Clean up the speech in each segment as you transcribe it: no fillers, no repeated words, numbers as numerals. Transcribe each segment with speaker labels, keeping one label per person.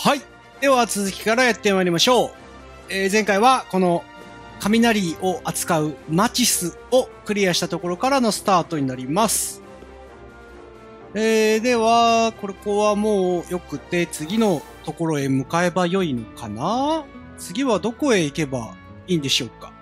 Speaker 1: はい。では続きからやってまいりましょう。前回はこの雷を扱うマチスをクリアしたところからのスタートになります。では、ここはもうよくて次のところへ向かえばよいのかな？次はどこへ行けばいいんでしょうか？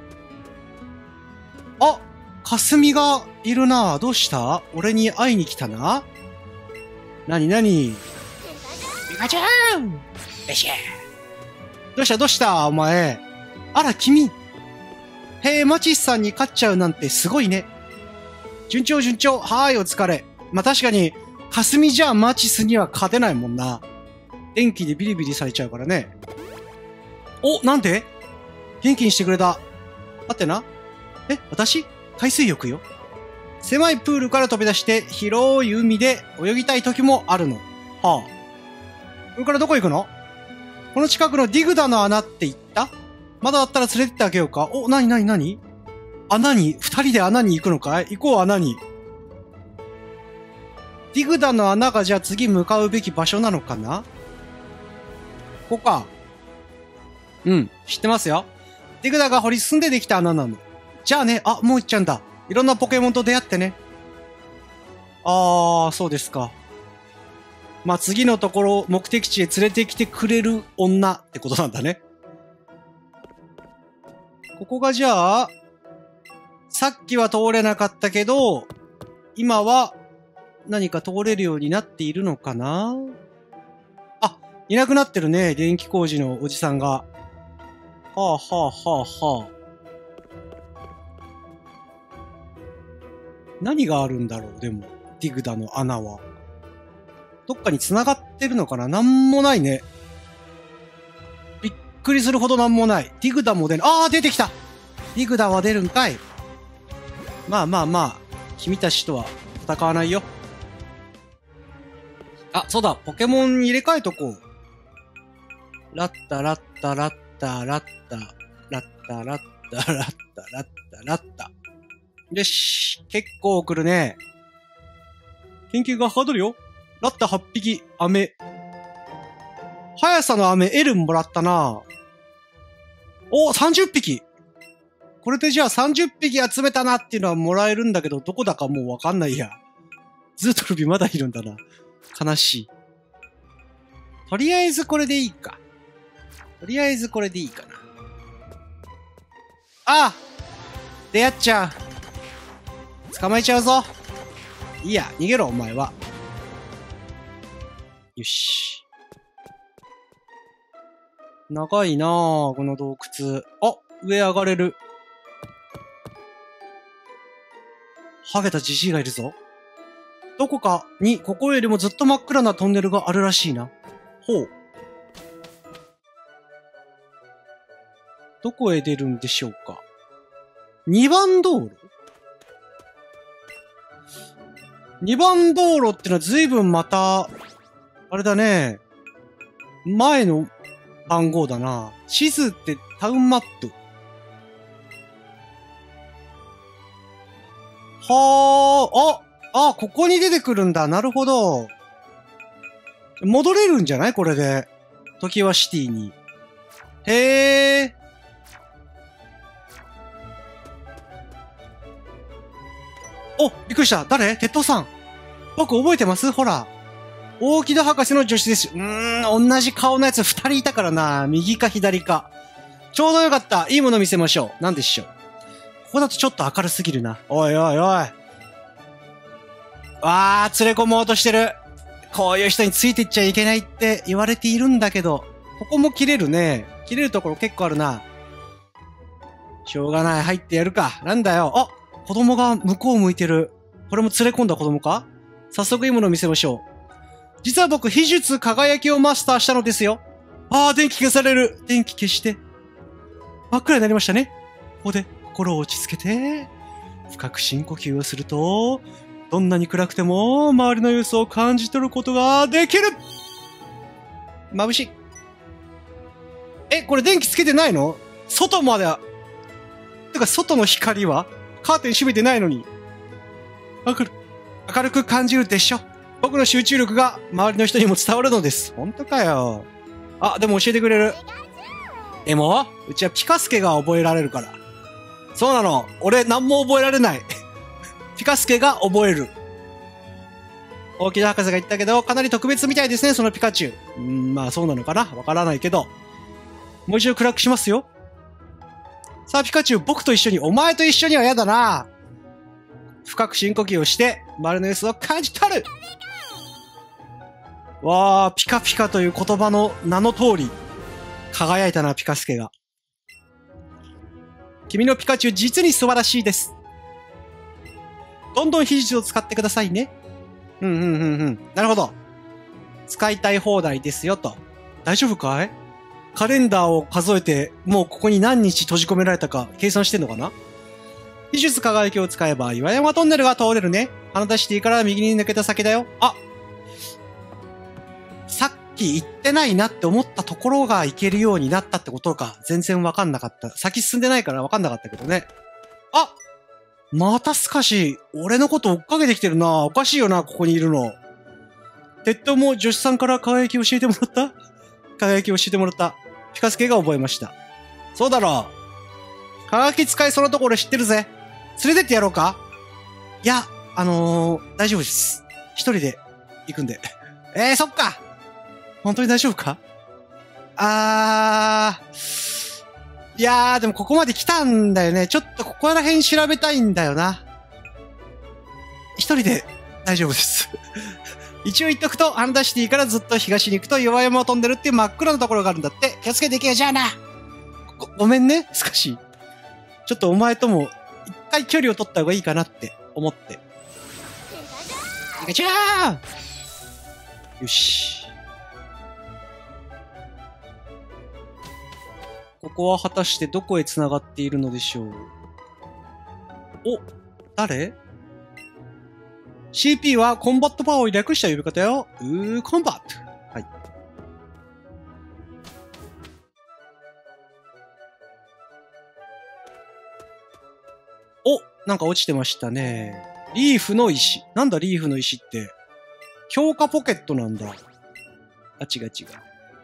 Speaker 1: あ、かすみがいるな。どうした？俺に会いに来たな。なになに？ピカチュウ！よっしゃ。どうしたお前。あら、君。へえ、マチスさんに勝っちゃうなんてすごいね。順調。はーい、お疲れ。まあ、確かに、かすみじゃマチスには勝てないもんな。電気でビリビリされちゃうからね。お、なんで？元気にしてくれた。待ってな。私？海水浴よ。狭いプールから飛び出して広い海で泳ぎたい時もあるの。はあ。これからどこ行くの？この近くのディグダの穴って言った？まだだったら連れてってあげようか。お、なに穴に、二人で穴に行くのかい？行こう、穴に。ディグダの穴がじゃあ次向かうべき場所なのかな？ここか。うん、知ってますよ。ディグダが掘り進んでできた穴なの。じゃあね、もう行っちゃうんだ。いろんなポケモンと出会ってね。そうですか。まあ、次のところ、目的地へ連れてきてくれる女ってことなんだね。ここがじゃあ、さっきは通れなかったけど、今は何か通れるようになっているのかな？いなくなってるね、電気工事のおじさんが。はあ。何があるんだろう、でも、ディグダの穴は。どっかに繋がってるのかな？なんもないね。びっくりするほどなんもない。ディグダも出る。出てきた！ディグダは出るんかい。まあ、君たちとは戦わないよ。そうだ、ポケモンに入れ替えとこう。ラッタ。よし、結構来るね。研究がはかどるよ。ラッタ8匹、飴。速さの飴、L もらったな。30匹。これでじゃあ30匹集めたなっていうのはもらえるんだけど、どこだかもうわかんないや。ズートルビまだいるんだな。悲しい。とりあえずこれでいいか。な。出会っちゃう。捕まえちゃうぞ。いいや、逃げろ、お前は。よし。長いなぁ、この洞窟。上上がれる。ハゲたジジイがいるぞ。どこかに、ここよりもずっと真っ暗なトンネルがあるらしいな。ほう。どこへ出るんでしょうか。2番道路？ 2 番道路ってのは随分また、あれだね。前の番号だな。地図ってタウンマップ。はあ、ここに出てくるんだ。なるほど。戻れるんじゃない？これで。常盤シティに。へえ。びっくりした。誰？鉄塔さん。僕覚えてます？ほら。大木戸博士の助手です。同じ顔のやつ2人いたからな。右か左か。ちょうどよかった。いいもの見せましょう。なんでしょう。ここだとちょっと明るすぎるな。おい。連れ込もうとしてる。こういう人についていっちゃいけないって言われているんだけど。ここも切れるね。切れるところ結構あるな。しょうがない。入ってやるか。なんだよ。子供が向こう向いてる。これも連れ込んだ子供か？早速いいものを見せましょう。実は僕、秘術輝きをマスターしたのですよ。電気消される。電気消して。真っ暗になりましたね。ここで心を落ち着けて、深く深呼吸をすると、どんなに暗くても周りの様子を感じ取ることができる。眩しい。これ電気つけてないの？外までてか外の光はカーテン閉めてないのに。明るく感じるでしょ。 僕の集中力が周りの人にも伝わるのです。ほんとかよ。あ、でも教えてくれる。でも、うちはピカスケが覚えられるから。そうなの。俺何も覚えられない。ピカスケが覚える。大木戸博士が言ったけど、かなり特別みたいですね、そのピカチュウ。まあそうなのかなわからないけど。もう一度暗くしますよ。さあ、ピカチュウ、僕と一緒に、お前と一緒には嫌だな。深く深呼吸をして、周りの様子を感じ取る。わー、ピカピカという言葉の名の通り、輝いたな、ピカスケが。君のピカチュウ、実に素晴らしいです。どんどん秘術を使ってくださいね。なるほど。使いたい放題ですよ、と。大丈夫かい？カレンダーを数えて、もうここに何日閉じ込められたか計算してんのかな？秘術輝きを使えば岩山トンネルが通れるね。花田シティから右に抜けた先だよ。あ！さっき行ってないなって思ったところが行けるようになったってことか。全然わかんなかった。先進んでないからわかんなかったけどね。あ！またスカシ、俺のこと追っかけてきてるな。おかしいよな、ここにいるの。鉄塔も女子さんから輝き教えてもらった？輝き教えてもらった。ピカスケが覚えました。そうだろう。輝き使いそのところ知ってるぜ。連れてってやろうか？いや、大丈夫です。一人で行くんで。そっか。本当に大丈夫か？いやー、でもここまで来たんだよね。ちょっとここら辺調べたいんだよな。一人で大丈夫です。一応言っとくと、アンダーシティからずっと東に行くと岩山を飛んでるっていう真っ暗なところがあるんだって。気をつけていけよ、じゃあな。ごめんね、少し。ちょっとお前とも一回距離を取った方がいいかなって思って。ピカチュウ！よし。ここは果たしてどこへ繋がっているのでしょう。お、誰？ CP はコンバットパワーを略した呼び方よ。コンバット。はい。お、なんか落ちてましたね。リーフの石。なんだリーフの石って。強化ポケットなんだ。あ、違う違う。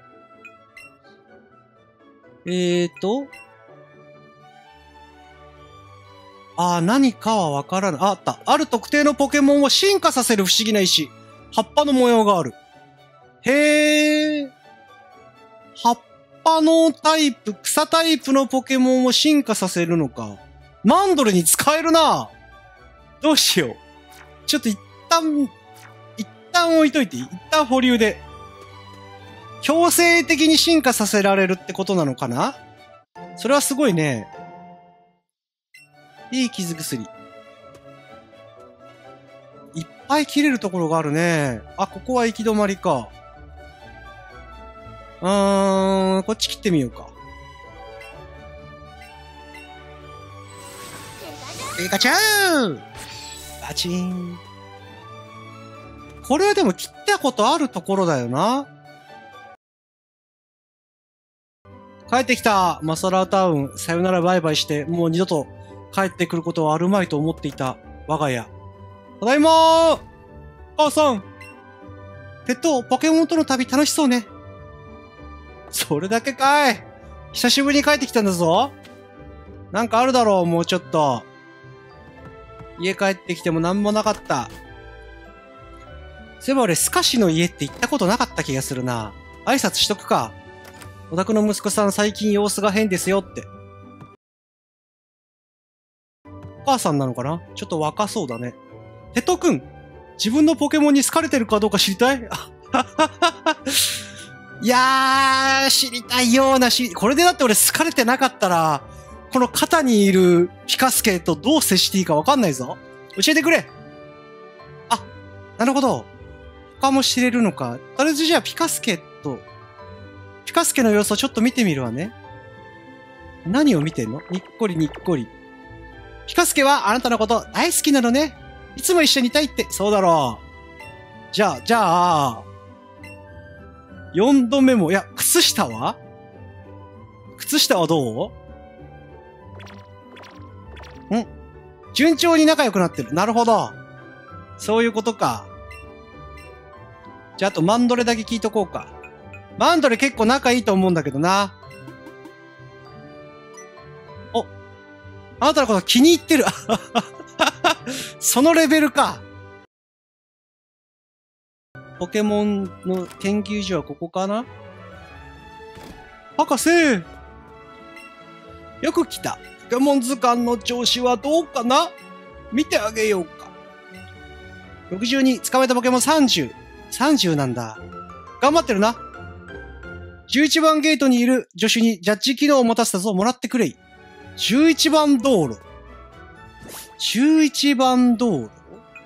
Speaker 1: 何かはわからない。あった。ある特定のポケモンを進化させる不思議な石。葉っぱの模様がある。へー。葉っぱのタイプ、草タイプのポケモンを進化させるのか。マンドルに使えるな。どうしよう。ちょっと一旦置いといていい？一旦保留で。強制的に進化させられるってことなのかな？それはすごいね。いい傷薬。いっぱい切れるところがあるね。あ、ここは行き止まりか。こっち切ってみようか。ピカチュウ！バチン。これはでも切ったことあるところだよな。帰ってきたマサラータウン。さよならバイバイして、もう二度と帰ってくることはあるまいと思っていた我が家。ただいまー！母さん！鉄塔、ポケモンとの旅楽しそうね。それだけかい。久しぶりに帰ってきたんだぞ。なんかあるだろう、もうちょっと。家帰ってきてもなんもなかった。そういえば俺、スカシの家って行ったことなかった気がするな。挨拶しとくか。お宅の息子さん最近様子が変ですよって。お母さんなのかな？ちょっと若そうだね。鉄塔くん、自分のポケモンに好かれてるかどうか知りたい？いやー、知りたいようなこれでだって俺好かれてなかったら、この肩にいるピカスケとどう接していいかわかんないぞ。教えてくれ。あ、なるほど。他も知れるのか。とりあえずじゃあピカスケの様子をちょっと見てみるわね。何を見てんの？にっこりにっこり。ピカスケはあなたのこと大好きなのね。いつも一緒にいたいって。そうだろう。じゃあ、4度目も、いや、靴下はどう？順調に仲良くなってる。なるほど。そういうことか。 じゃあ、あとマンドレだけ聞いとこうか。マンドレ結構仲いいと思うんだけどな。お、あなたのこと気に入ってる。そのレベルか。ポケモンの研究所はここかな？博士！よく来た。ポケモン図鑑の調子はどうかな？見てあげようか。62、捕まえたポケモン30。30なんだ。頑張ってるな。11番ゲートにいる助手にジャッジ機能を持たせたぞ。もらってくれい。11番道路。11番道路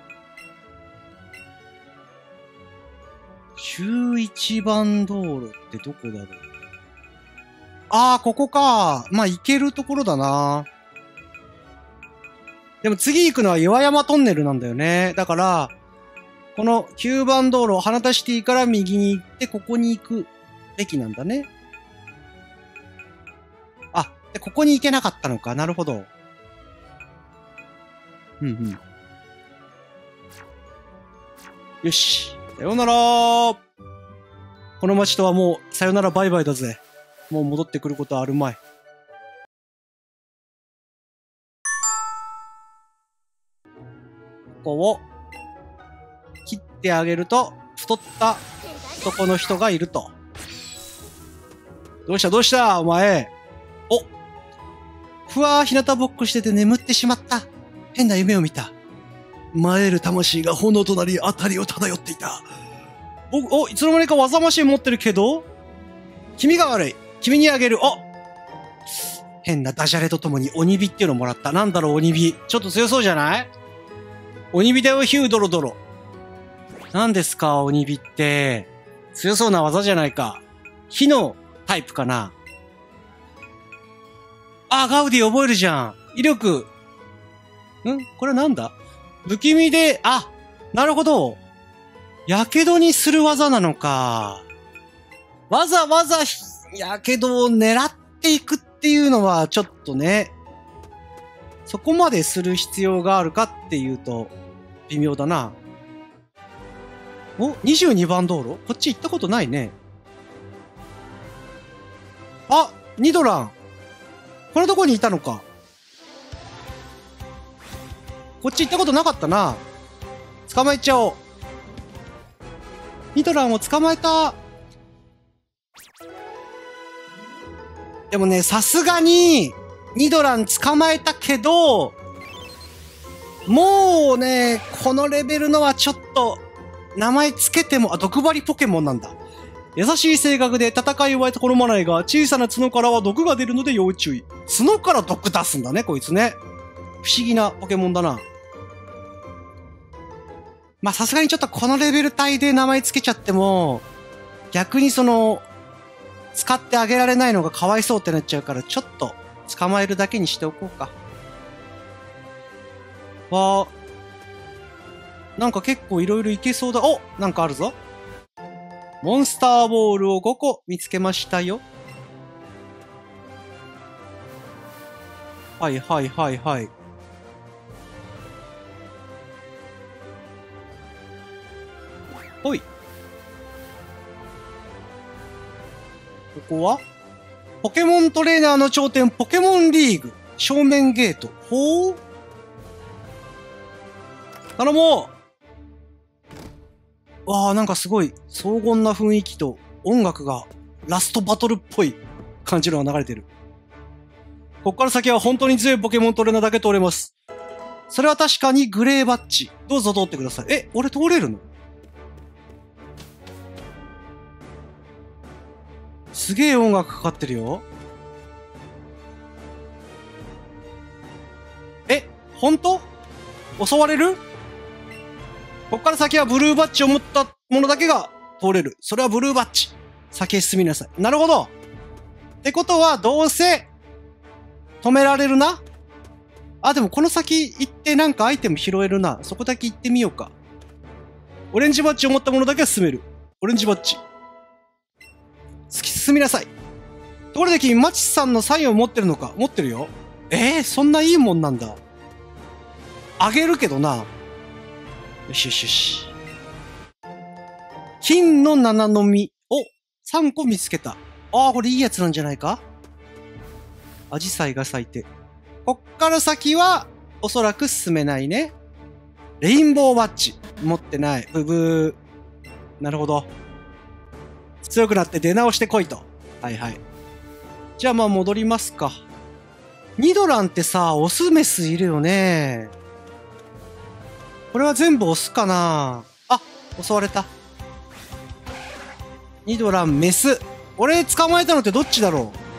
Speaker 1: ?11 番道路ってどこだろう。ああ、ここか。まあ、行けるところだな。でも次行くのは岩山トンネルなんだよね。だから、この9番道路、花田シティから右に行って、ここに行くべきなんだね。あ、で、ここに行けなかったのか。なるほど。うんうん。よし。さようなら。この街とはもう、さよならバイバイだぜ。もう戻ってくることはあるまい。ここを、切ってあげると、太った男の人がいると。どうしたどうしたお前。お、ふわー日向ぼっこしてて眠ってしまった。変な夢を見た。参える魂が炎となりあたりを漂っていた。いつの間にか技マシン持ってるけど君が悪い。君にあげる。変なダジャレとともに鬼火っていうのもらった。なんだろう鬼火。ちょっと強そうじゃない？鬼火だよヒュードロドロ。何ですか鬼火って。強そうな技じゃないか。火のタイプかな。ガウディ覚えるじゃん。威力。これはなんだ？不気味で、なるほど。やけどにする技なのか。わざわざやけどを狙っていくっていうのはちょっとね、そこまでする必要があるかっていうと微妙だな。22番道路？こっち行ったことないね。ニドラン。このとこにいたのか。こっち行ったことなかったな。捕まえちゃおう。ニドランを捕まえた。でもね、さすがに、ニドラン捕まえたけど、もうね、このレベルのはちょっと、名前つけても、毒針ポケモンなんだ。優しい性格で戦いは好まないが、小さな角からは毒が出るので要注意。角から毒出すんだね、こいつね。不思議なポケモンだな。まあ、さすがにちょっとこのレベル帯で名前つけちゃっても、逆に使ってあげられないのがかわいそうってなっちゃうから、ちょっと捕まえるだけにしておこうか。なんか結構いろいろいけそうだ。なんかあるぞ。モンスターボールを5個見つけましたよ。はいはいはいはい。ほい。ここはポケモントレーナーの頂点、ポケモンリーグ。正面ゲート。ほう。頼もう。なんかすごい荘厳な雰囲気と音楽がラストバトルっぽい感じのが流れてる。こっから先は本当に強いポケモントレーナーだけ通れます。それは確かにグレーバッジ。どうぞ通ってください。俺通れるの？すげえ音楽かかってるよ。本当？襲われる？こっから先はブルーバッジを持ったものだけが通れる。それはブルーバッジ。先へ進みなさい。なるほど。ってことは、どうせ、止められるな。でもこの先行ってなんかアイテム拾えるな。そこだけ行ってみようか。オレンジバッジを持ったものだけは進める。オレンジバッジ。突き進みなさい。ところで君、マチさんのサインを持ってるのか？持ってるよ。そんないいもんなんだ。あげるけどな。よしよしよし。 金の七の実を3個見つけた。ああ、これいいやつなんじゃないか？アジサイが咲いて。こっから先は、おそらく進めないね。レインボーバッジ。持ってない。ブブー。なるほど。強くなって出直してこいと。はいはい。じゃあまあ戻りますか。ニドランってさ、オスメスいるよね。これは全部オスかな？あ、襲われた。ニドランメス。俺捕まえたのってどっちだろう？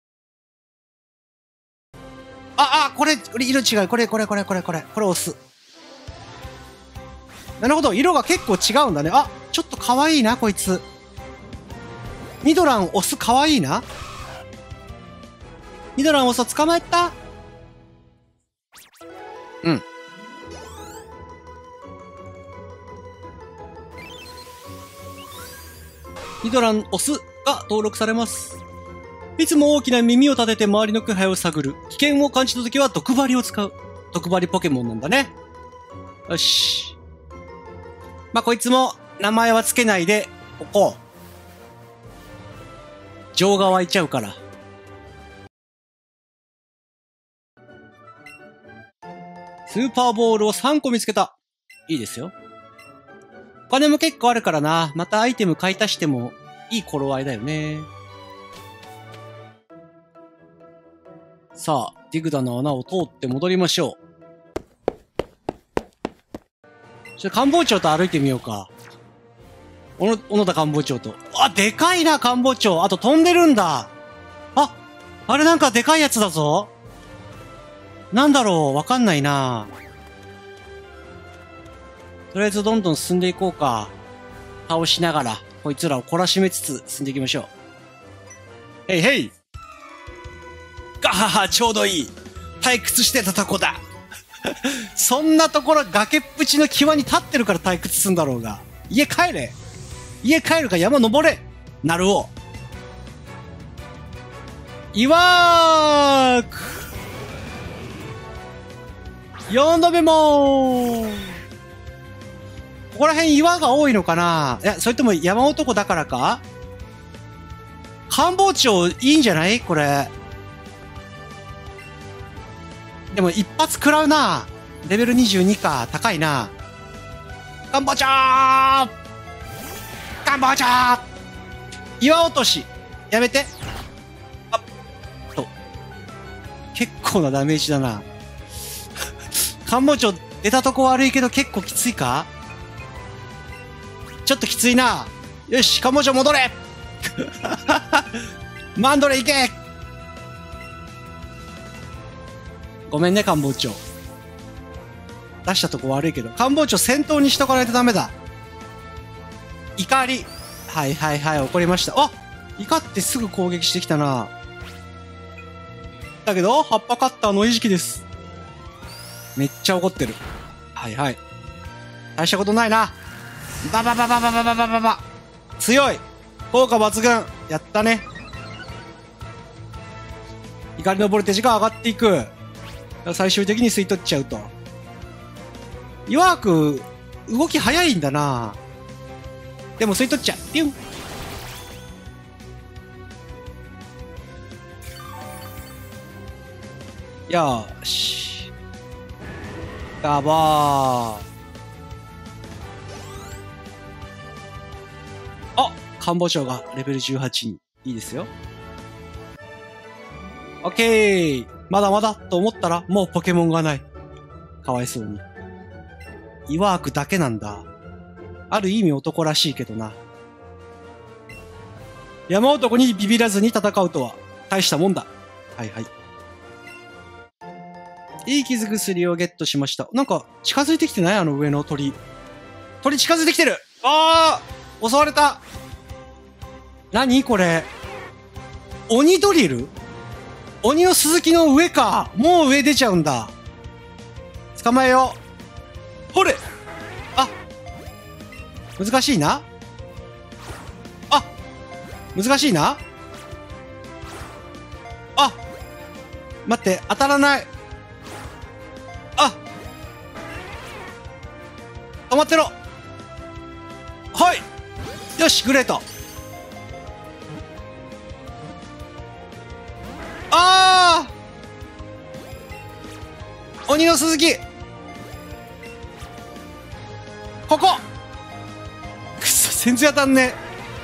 Speaker 1: これ色違う。これオス。なるほど、色が結構違うんだね。あ、ちょっと可愛いな、こいつ。ニドランオス可愛いな。ニドランオスを捕まえた。うん。ニドランオスが登録されます。いつも大きな耳を立てて周りの気配を探る。危険を感じたときは毒針を使う。毒針ポケモンなんだね。よし。まあ、こいつも名前は付けないで、ここ。情が湧いちゃうから。スーパーボールを3個見つけた。いいですよ。お金も結構あるからな。またアイテム買い足してもいい頃合いだよね。さあ、ディグダの穴を通って戻りましょう。官房長と歩いてみようか。小野田官房長と。あ、でかいな、官房長。あと飛んでるんだ。あれなんかでかいやつだぞ。なんだろう、わかんないな。とりあえずどんどん進んでいこうか。倒しながら、こいつらを懲らしめつつ進んでいきましょう。へいへい。ガハハ、ちょうどいい。退屈してたとこだ。そんなところ崖っぷちの際に立ってるから退屈すんだろうが。家帰れ。家帰るか山登れ。なるお。いわーく。4度目もここら辺岩が多いのかな。いや、それとも山男だからか。官房長いいんじゃないこれ。でも一発食らうな。レベル22か。高いな。官房長官房長岩落とし。やめて。あっと。結構なダメージだな。官房長出たとこ悪いけど結構きついか。ちょっときついな。よし、官房長戻れ。マンドレ行け。ごめんね、官房長。出したとこ悪いけど、官房長先頭にしとかないとダメだ。怒り。はいはいはい、怒りました。あ、怒ってすぐ攻撃してきたな。だけど、葉っぱカッターの餌食です。めっちゃ怒ってる。はいはい。大したことないな。ババババババババババ。強い。効果抜群。やったね。怒りのボルテージが上がっていく。最終的に吸い取っちゃうと。弱く動き早いんだな。でも吸い取っちゃう。ピュン。よーし。ガバー。あ、官房長がレベル18に。いいですよ。オッケー。まだまだと思ったら、もうポケモンがない。かわいそうに。イワークだけなんだ。ある意味男らしいけどな。山男にビビらずに戦うとは、大したもんだ。はいはい。いい傷薬をゲットしました。なんか、近づいてきてない？あの上の鳥。鳥近づいてきてる！あー！襲われた！何これ？鬼ドリル？鬼の鈴木の上か。もう上出ちゃうんだ。捕まえよう。ほれ！あ！難しいな。あ！難しいな。あ！待って、当たらない。あ！止まってろ。はい！ よし、グレート。あー、鬼の鈴木。ここ。くそ、全然当たんね。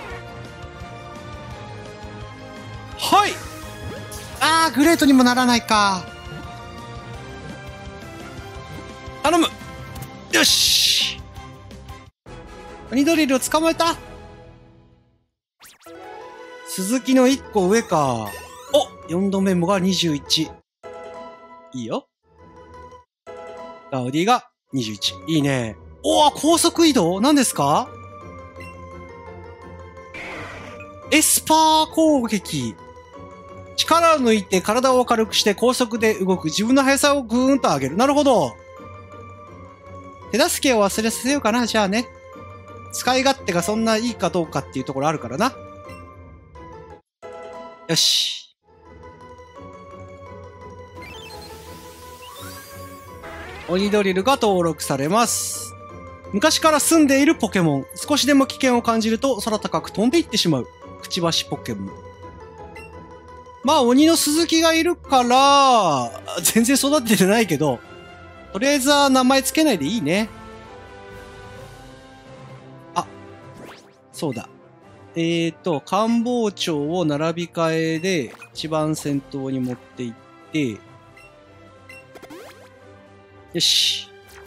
Speaker 1: はい。あー、グレートにもならないか。頼む。よし。鬼ドリルを捕まえた。鈴木の1個上か。お、4度目もが21。いいよ。ガウディが21。いいね。おー、高速移動何ですか？エスパー攻撃。力を抜いて体を軽くして高速で動く。自分の速さをぐーんと上げる。なるほど。手助けを忘れさせようかな、じゃあね。使い勝手がそんないいかどうかっていうところあるからな。よし。鬼ドリルが登録されます。昔から住んでいるポケモン。少しでも危険を感じると空高く飛んでいってしまう。くちばしポケモン。まあ、鬼の鈴木がいるから、全然育ててないけど、とりあえずは名前つけないでいいね。あ、そうだ。官房長を並び替えで一番先頭に持っていって、よし。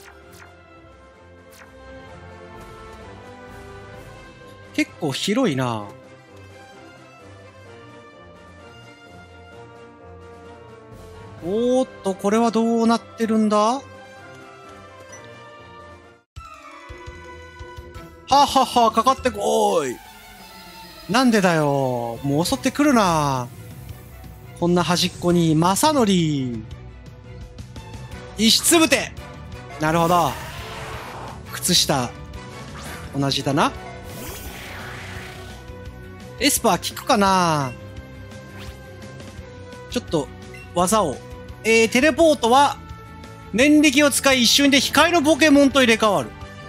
Speaker 1: 結構広いな。おーっと、これはどうなってるんだ？ははは、かかってこーい。なんでだよ。もう襲ってくるな。こんな端っこに、まさのり。石つぶて。なるほど。靴下、同じだな。エスパー効くかな？ちょっと、技を。テレポートは、念力を使い一瞬で光のポケモンと入れ替わる。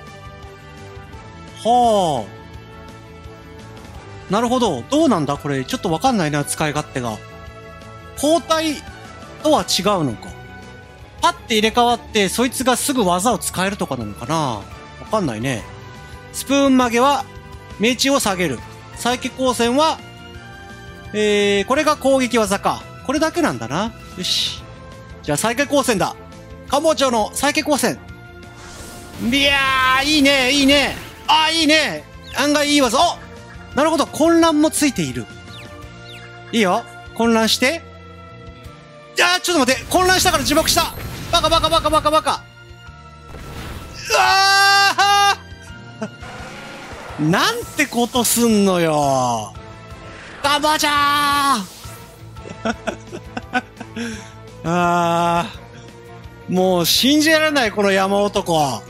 Speaker 1: はあ。なるほど。どうなんだこれ。ちょっとわかんないな、使い勝手が。交代とは違うのか。パッて入れ替わって、そいつがすぐ技を使えるとかなのかな？わかんないね。スプーン曲げは、命中を下げる。サイケ光線は、これが攻撃技か。これだけなんだな。よし。じゃあ、サイケ光線だ。官房長のサイケ光線。いやー、いいね、いいね。あー、いいね。案外いい技。お！なるほど、混乱もついている。いいよ。混乱して。いやー、ちょっと待って。混乱したから自爆した。バカバカバカバカバカ。うわーなんてことすんのよ。ガバチャーあー、もう信じられない、この山男。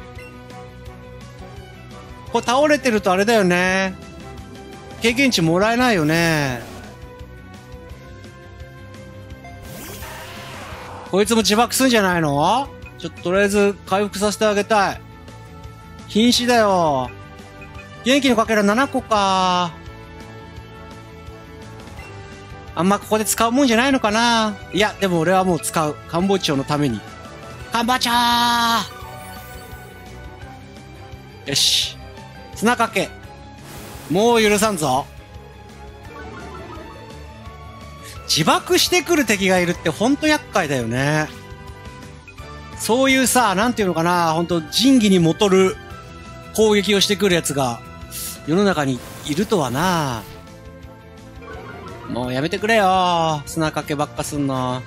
Speaker 1: これ倒れてるとあれだよね。経験値もらえないよね。こいつも自爆すんじゃないの？ちょっととりあえず回復させてあげたい。瀕死だよ。元気のかけら7個か。あんまここで使うもんじゃないのかな。いや、でも俺はもう使う。官房長のために。カンバチャー！よし。砂かけ。もう許さんぞ。自爆してくる敵がいるってほんと厄介だよね。そういうさ、なんていうのかな、ほんと仁義にもとる攻撃をしてくるやつが世の中にいるとはな。もうやめてくれよ。砂かけばっかすんの。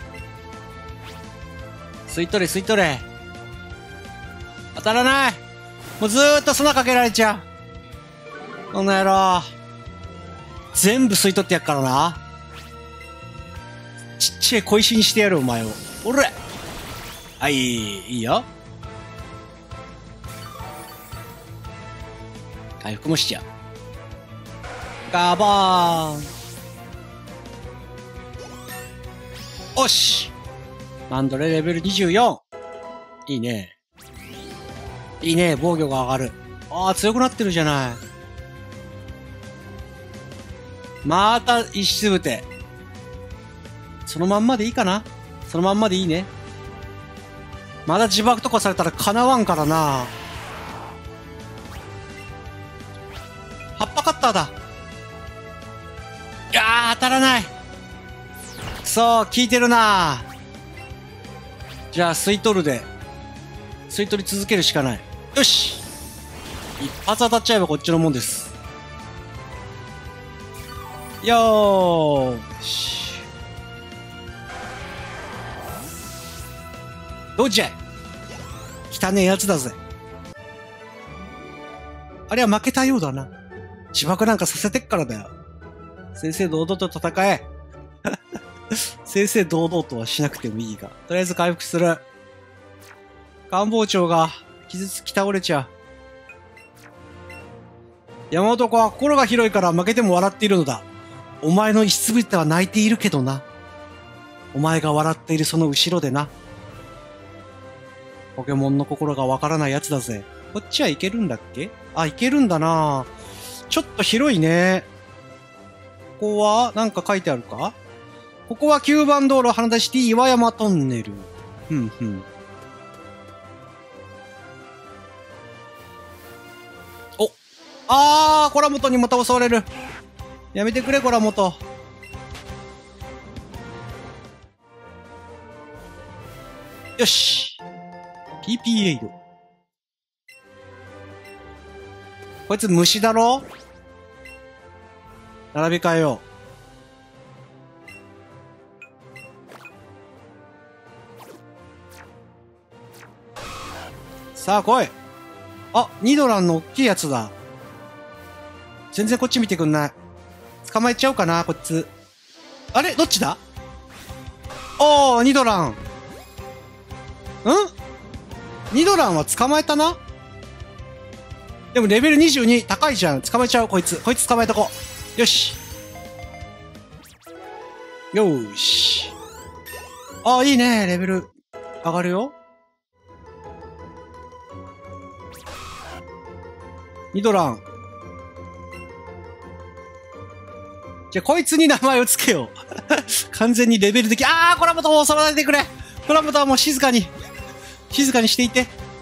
Speaker 1: 吸い取れ吸い取れ。当たらない。もうずーっと砂かけられちゃう。この野郎。全部吸い取ってやっからな。ちっちゃい小石にしてやるお前を。おれ。はい、いいよ。回復もしちゃう。ガバーン。おし。マンドレレベル24。いいね。いいね、防御が上がる。ああ、強くなってるじゃない。 また石つぶて。そのまんまでいいかな？そのまんまでいいね。まだ自爆とかされたら叶わんからな。葉っぱカッターだ。いやー、当たらない。くそー、効いてるな。じゃあ、吸い取るで。吸い取り続けるしかない。よし！一発当たっちゃえばこっちのもんです。よーし。どっちゃい？汚ねえやつだぜ。あれは負けたようだな。自爆なんかさせてっからだよ。正々堂々と戦え。正々堂々とはしなくてもいいが。とりあえず回復する。官房長が傷つき倒れちゃう。山男は心が広いから負けても笑っているのだ。お前の石つぶては泣いているけどな。お前が笑っているその後ろでな。ポケモンの心がわからないやつだぜ。こっちは行けるんだっけ？あ、行けるんだな。ちょっと広いね。ここはなんか書いてあるか？ここは9番道路花田シティ岩山トンネル。お、コラモトにまた襲われる。やめてくれ、コラモト。よし。TP エイド。こいつ虫だろ？並び替えよう。さあ来い。あ、ニドランの大きいやつだ。全然こっち見てくんない。捕まえちゃおうかな、こいつ。あれどっちだ？おー、ニドラン。ニドランは捕まえたな？でもレベル22高いじゃん。捕まえちゃう、こいつ。こいつ捕まえとこう。よし。よーし。あ、いいね。レベル上がるよ。ニドラン。じゃあ、こいつに名前をつけよう。完全にレベル的。コラモトを襲わないでくれ。コラモトはもう静かにしていて。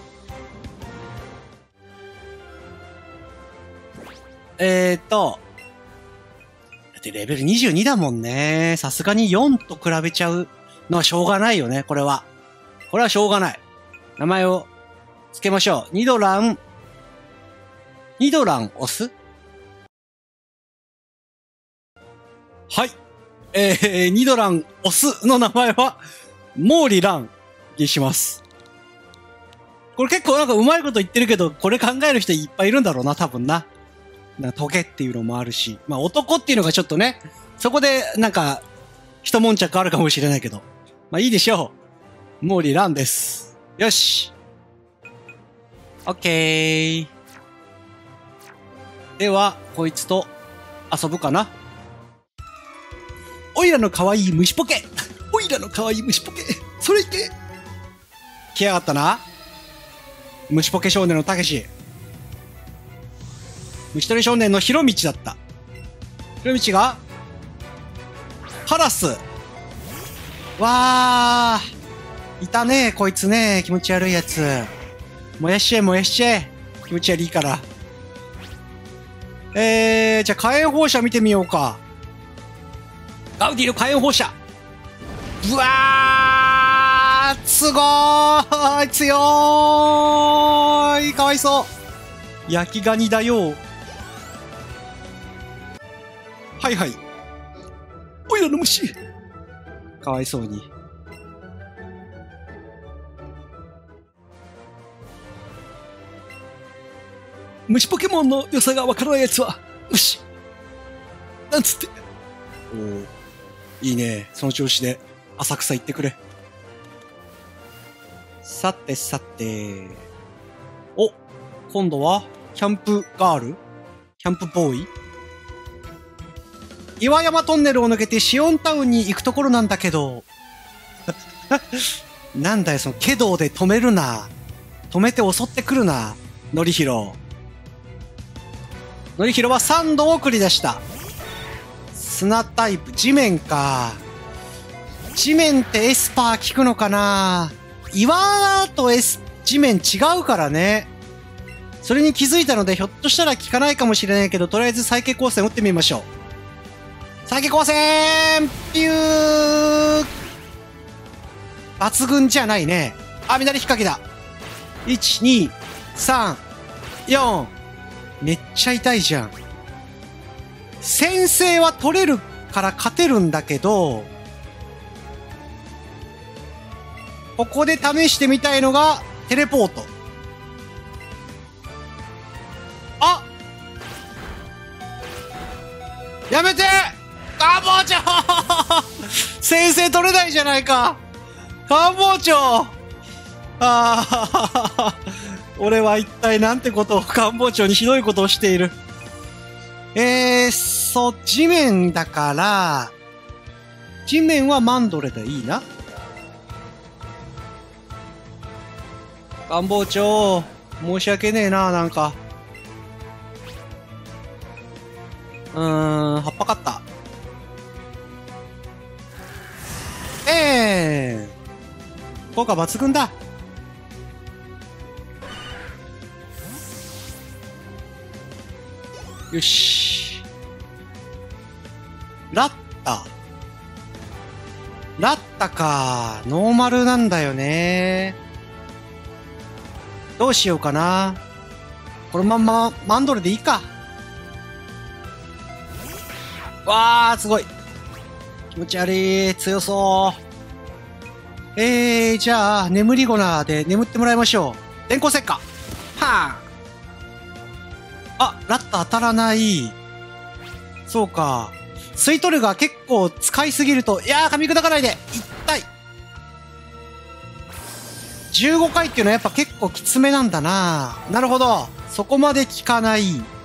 Speaker 1: だってレベル22だもんね。さすがに4と比べちゃうのはしょうがないよね、これは。これはしょうがない。名前をつけましょう。ニドラン押す？はい。ニドラン押すの名前は、モーリランにします。これ結構なんかうまいこと言ってるけど、これ考える人いっぱいいるんだろうな、多分な。トゲっていうのもあるし。まあ男っていうのがちょっとね、そこでなんか、一悶着あるかもしれないけど。まあいいでしょう。モーリランです。よし。オッケー。では、こいつと遊ぶかな。おいらの可愛い虫ポケ。おいらの可愛い虫ポケ。それいけ。来やがったな。虫ポケ少年のたけし。虫取り少年のひろみちだった。ひろみちがカラス。わー。いたね、こいつね。気持ち悪いやつ。燃やしちゃえ、燃やしちゃえ。気持ち悪いから。じゃあ火炎放射見てみようか。ガウディの火炎放射。うわー、すごーい、強ーい、かわいそう。焼きガニだよ。はいはい。おいらの虫。かわいそうに。虫ポケモンの良さがわからないやつは、虫なんつって。おー、いいね。その調子で浅草行ってくれ。さてさて。お、今度はキャンプガール？キャンプボーイ？岩山トンネルを抜けてシオンタウンに行くところなんだけど。なんだよ、そのけどで止めるな。止めて襲ってくるな。のりひろ。のりひろは3度を繰り出した。 砂タイプ、地面か。地面ってエスパー効くのかな。岩と地面違うからね。それに気づいたので、ひょっとしたら効かないかもしれないけど、とりあえずサイケ光線打ってみましょう。サイケ光線ピュー抜群じゃないね。あ、乱れ引っ掛けだ。1、2、3、4。めっちゃ痛いじゃん。先制は取れるから勝てるんだけど、ここで試してみたいのがテレポート。あ、やめて官房長先制取れないじゃないか官房長。俺は一体なんてことを官房長にひどいことをしている。地面だから、地面はマンドレでいいな。官房長、申し訳ねえな、なんか。葉っぱかった。効果抜群だ。よし。ラッタか。ノーマルなんだよね。どうしようかな。このまんまマンドレでいいか。わー、すごい。気持ち悪い。強そう。じゃあ、眠り粉で眠ってもらいましょう。電光石火。はあ。あ、ラッタ当たらない。そうか。スイトルが結構使いすぎると、いやー、噛み砕かないで。痛い。15回っていうのはやっぱ結構きつめなんだな。なるほど。そこまで効かない。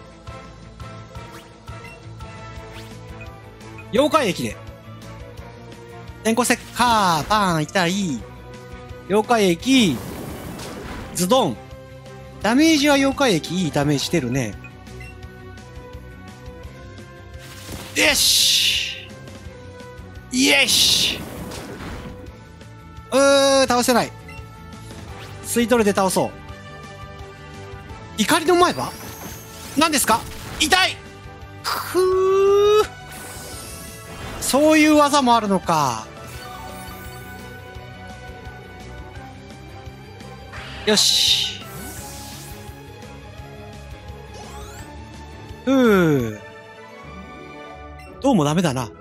Speaker 1: 妖怪液で。電光石火、バーン、痛い。妖怪液、ズドン。ダメージは妖怪液いいダメージ出るね。よしよし倒せない。吸い取れて倒そう。怒りの前歯何ですか。痛い。くー。そういう技もあるのか。よし。どうもダメだな。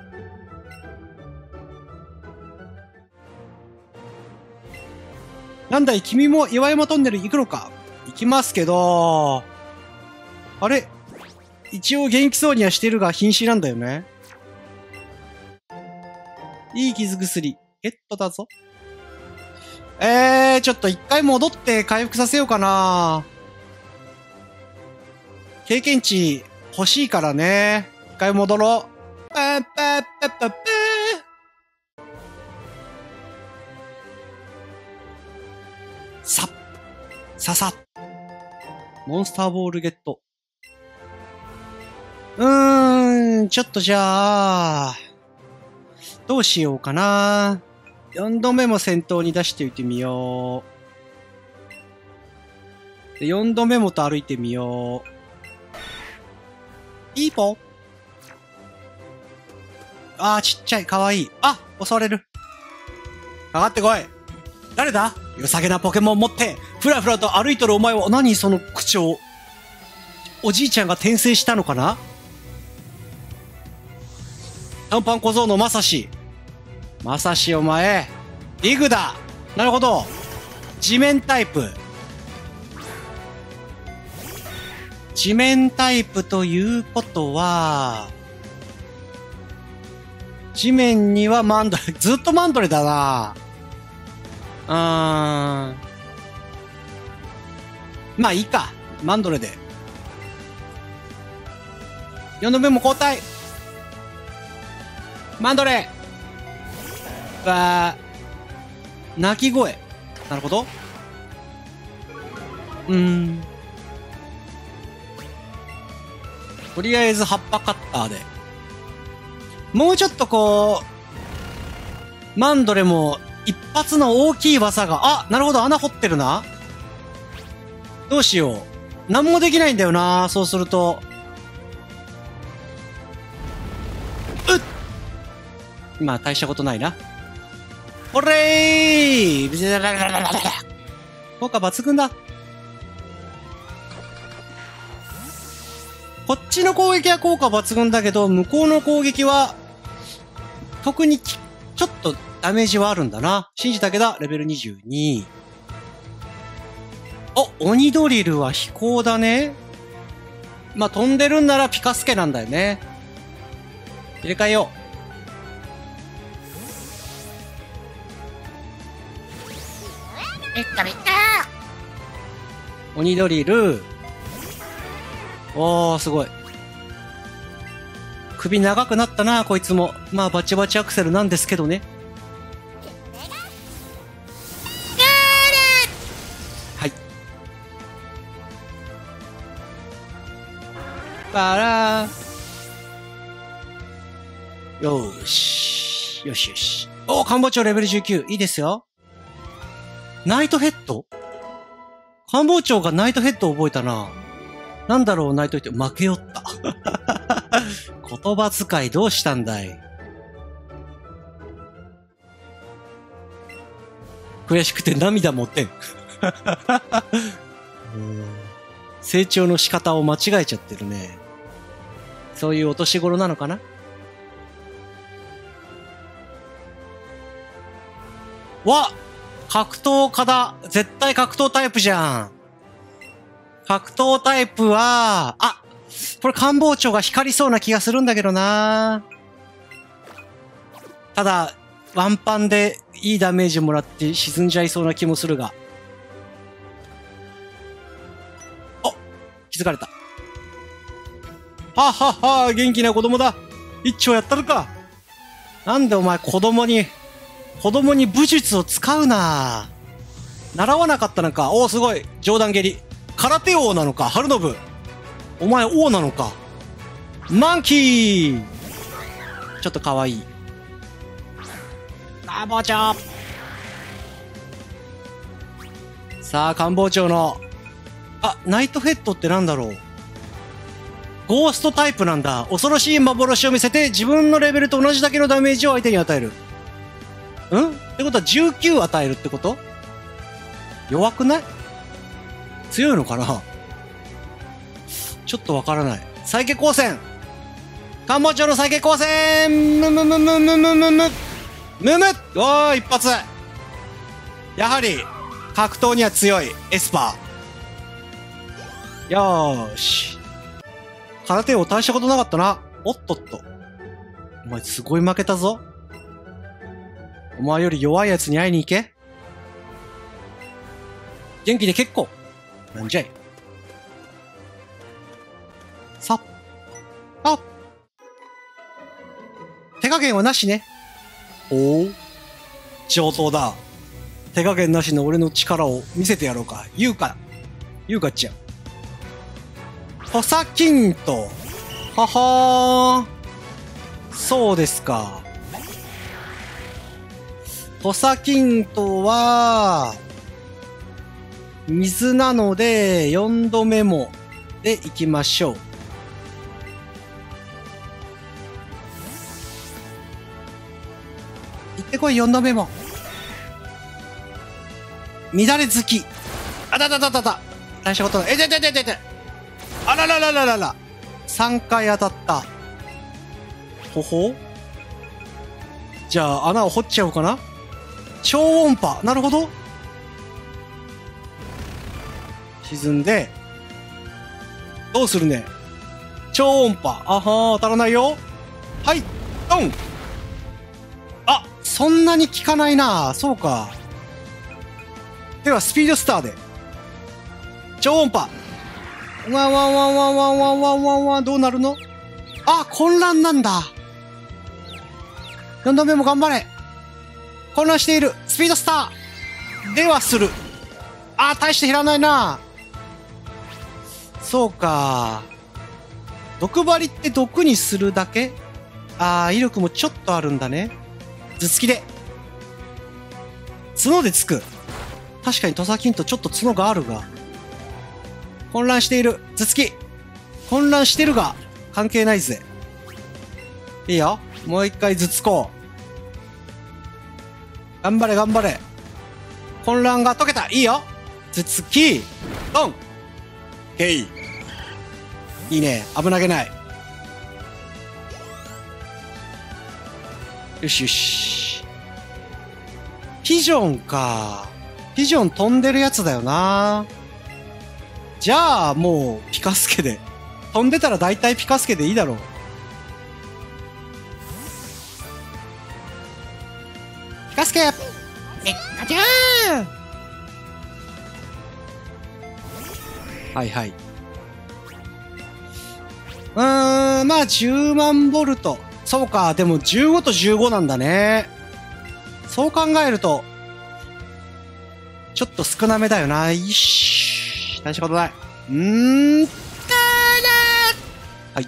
Speaker 1: なんだい、君も岩山トンネル行くのか。行きますけど、あれ一応元気そうにはしてるが瀕死なんだよね。いい傷薬、ゲットだぞ。ちょっと一回戻って回復させようかな。経験値欲しいからね。一回戻ろう。さ。モンスターボールゲット。ちょっとじゃあ、どうしようかな。4度目も先頭に出しておいてみよう。で、4度目もと歩いてみよう。いいポあー、ちっちゃい、かわいい。あ、襲われる。かかってこい。誰だ？良さげなポケモン持って、ふらふらと歩いとるお前は、何その口調。おじいちゃんが転生したのかな？短パン小僧のまさし。まさしお前、リグだ。なるほど。地面タイプ。地面タイプということは、地面にはマンドレ、ずっとマンドレだな。まあいいか。マンドレで。4度目も交代。マンドレ鳴き声。なるほど。とりあえず葉っぱカッターで。 もうちょっとこう、マンドレも一発の大きい技が、あ、なるほど、穴掘ってるな。どうしよう。何もできないんだよな、そうすると。まあ、大したことないな。ほれー効果抜群だ。こっちの攻撃は効果抜群だけど、向こうの攻撃は、特にちょっとダメージはあるんだな。信じたけだ、レベル22。お、鬼ドリルは飛行だね。まあ、飛んでるんならピカスケなんだよね。入れ替えよう。鬼ドリル。おー、すごい。首長くなったな、こいつも。まあ、バチバチアクセルなんですけどね。はい。バラー。よーし。よしよし。おー、官房長レベル19。いいですよ。ナイトヘッド？官房長がナイトヘッドを覚えたな。なんだろう、ナイトヘッド。負けよった。言葉遣いどうしたんだい。悔しくて涙もってん。成長の仕方を間違えちゃってるね。そういうお年頃なのかな？わ！格闘家だ。絶対格闘タイプじゃん。格闘タイプは、あ、これ官房長が光りそうな気がするんだけどな。ただ、ワンパンでいいダメージもらって沈んじゃいそうな気もするが。お、気づかれた。ははは、元気な子供だ。一丁やったのか。なんでお前子供に武術を使うな。習わなかったのか。おお、すごい。上段蹴り。空手王なのか、春信。お前王なのか。マンキー。ちょっとかわいい。官房長。さあ、官房長の。あ、ナイトヘッドってなんだろう。ゴーストタイプなんだ。恐ろしい幻を見せて自分のレベルと同じだけのダメージを相手に与える。ってことは19与えるってこと？弱くない？強いのかな？ちょっとわからない。サイケ光線！官房長のサイケ光線！むむむむむむむむむむ！おー、一発！やはり、格闘には強い、エスパー。よーし。空手を大したことなかったな。おっとっと。お前すごい負けたぞ。お前より弱いやつに会いに行け。元気で結構。なんじゃい。さっ。あ。手加減はなしね。おお。上等だ。手加減なしの俺の力を見せてやろうか。ゆうかちゃん。ホサキント。ははー。そうですか。ホサキントは、水なので、4度目もでいきましょう。行ってこい、4度目も。乱れ好き。あたたたたた。大したことない。え、で。あらららららら。3回当たった。ほほじゃあ、穴を掘っちゃおうかな。超音波。なるほど。沈んで。どうするね。超音波。あはー、当たらないよ。はい、ドン。あ、そんなに効かないな。そうか。では、スピードスターで。超音波。わんわんわんわんわんわんわんわんわん。どうなるの？あ、混乱なんだ。4度目も頑張れ。混乱している。スピードスターではする。あ、大して減らないな。そうか。毒針って毒にするだけ？ あー、威力もちょっとあるんだね。頭突きで。角でつく。確かに土佐金とちょっと角があるが。混乱している。頭突き。混乱してるが、関係ないぜ。いいよ。もう一回頭突こう。頑張れ頑張れ。混乱が解けた。いいよ。頭突き。ドン。ゲイ。いいね。危なげない。よしよし。ピジョンか。ピジョン飛んでるやつだよな。じゃあ、もう、ピカスケで。飛んでたら大体ピカスケでいいだろう。ピカスケメカジャーン。はいはい。まあ、10万ボルト。そうか、でも15と15なんだね。そう考えると、ちょっと少なめだよな。いし。大したことない。はい。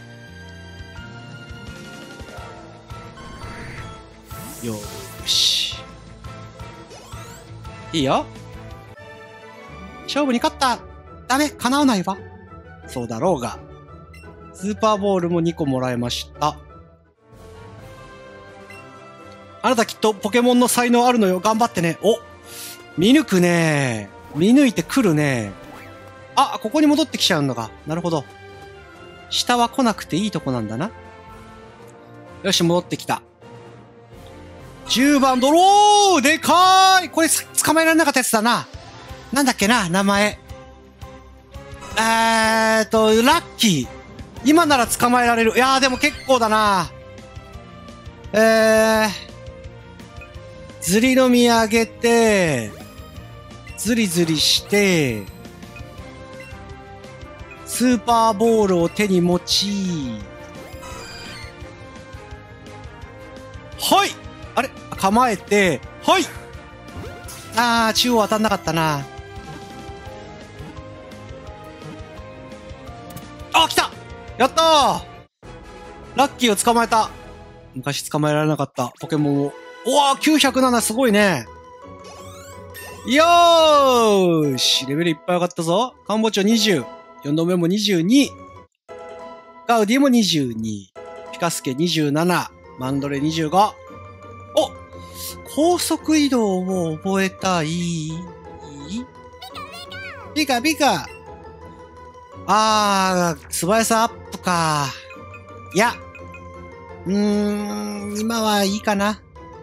Speaker 1: よーし。いいよ。勝負に勝った。ダメ、叶わないわ。そうだろうが。スーパーボールも2個もらいました。あなたきっとポケモンの才能あるのよ。頑張ってね。お、見抜くね。見抜いてくるね。あ、ここに戻ってきちゃうのか。なるほど。下は来なくていいとこなんだな。よし、戻ってきた。10番ドローでかーい。これ捕まえられなかったやつだな。なんだっけな、名前。ラッキー。今なら捕まえられる。いやーでも結構だな。ずりのみ上げて、ずりずりして、スーパーボールを手に持ち、はい、あれ構えて、はい、あー、中央当たんなかったな。あ、来た、やったー、ラッキーを捕まえた。昔捕まえられなかったポケモンを。おわー、907すごいね。よーし、レベルいっぱい上がったぞ。カンボチョ20。4度目も22。ガウディも22。ピカスケ27。マンドレ25。お、高速移動を覚えたい。ピカピカ。素早さアップか。いや。今はいいかな。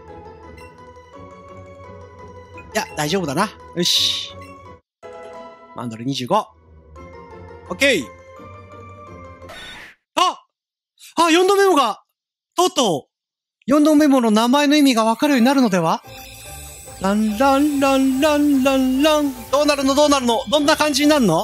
Speaker 1: いや、大丈夫だな。よし。マンドレ25。オッケー。4度メモが、とうとう、4度メモの名前の意味がわかるようになるのでは？ランランランランランラン。どうなるのどうなるのどんな感じになるの？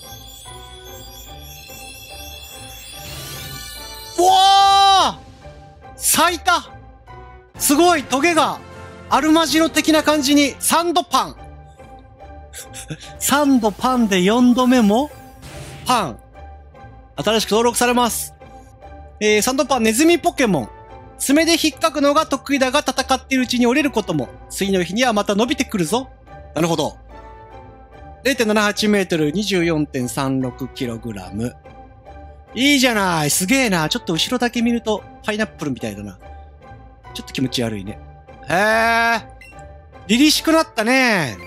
Speaker 1: うわー！咲いた！すごいトゲが、アルマジロ的な感じに、サンドパン。サンドパンで4度目もパン。新しく登録されます。サンドパンネズミポケモン。爪で引っかくのが得意だが戦っているうちに折れることも。次の日にはまた伸びてくるぞ。なるほど。0.78 メートル 24.36 キログラム。いいじゃない。すげえな。ちょっと後ろだけ見るとパイナップルみたいだな。ちょっと気持ち悪いね。へー。凛々しくなったね。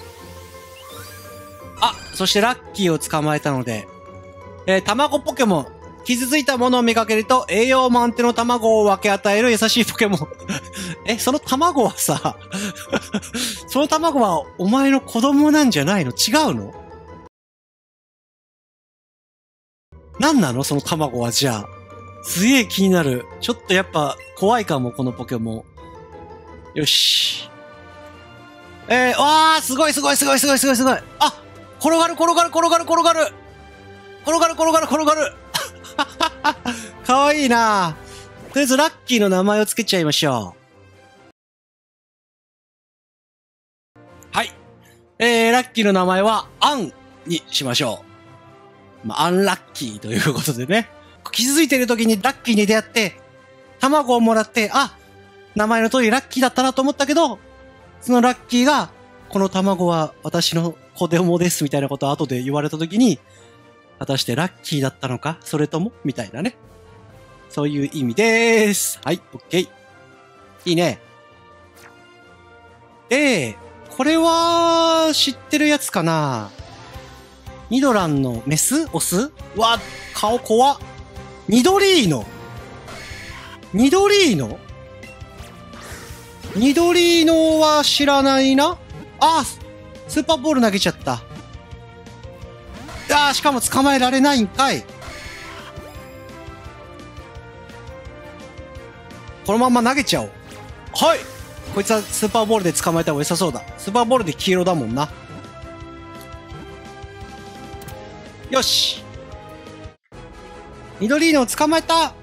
Speaker 1: そしてラッキーを捕まえたので、卵ポケモン。傷ついたものを見かけると栄養満点の卵を分け与える優しいポケモン。その卵はさ、その卵はお前の子供なんじゃないの？違うの？何なのその卵はじゃあ。すげえ気になる。ちょっとやっぱ怖いかも、このポケモン。よし。わー、すごいすごいすごいすごいすごいすごい。転がる転がる転がる転がる。転がる転がる転がる。かわいいな。とりあえずラッキーの名前をつけちゃいましょう。はい。ラッキーの名前はアンにしましょう。アンラッキーということでね。気づいてる時にラッキーに出会って、 卵をもらって、あ、名前の通りラッキーだったなと思ったけど、そのラッキーが、この卵は私の子供ですみたいなことを後で言われたときに、果たしてラッキーだったのかそれともみたいなね。そういう意味でーす。はい、オッケー。いいね。で、これは、知ってるやつかな？ニドランのメス？オス？わ、顔怖っ。ニドリーノ？ニドリーノ？ニドリーノは知らないな。あ、スーパーボール投げちゃった。あー、しかも捕まえられないんかい。このまま投げちゃおう。はい。こいつはスーパーボールで捕まえた方が良さそうだ。スーパーボールで黄色だもんな。よし。ニドリーノを捕まえた。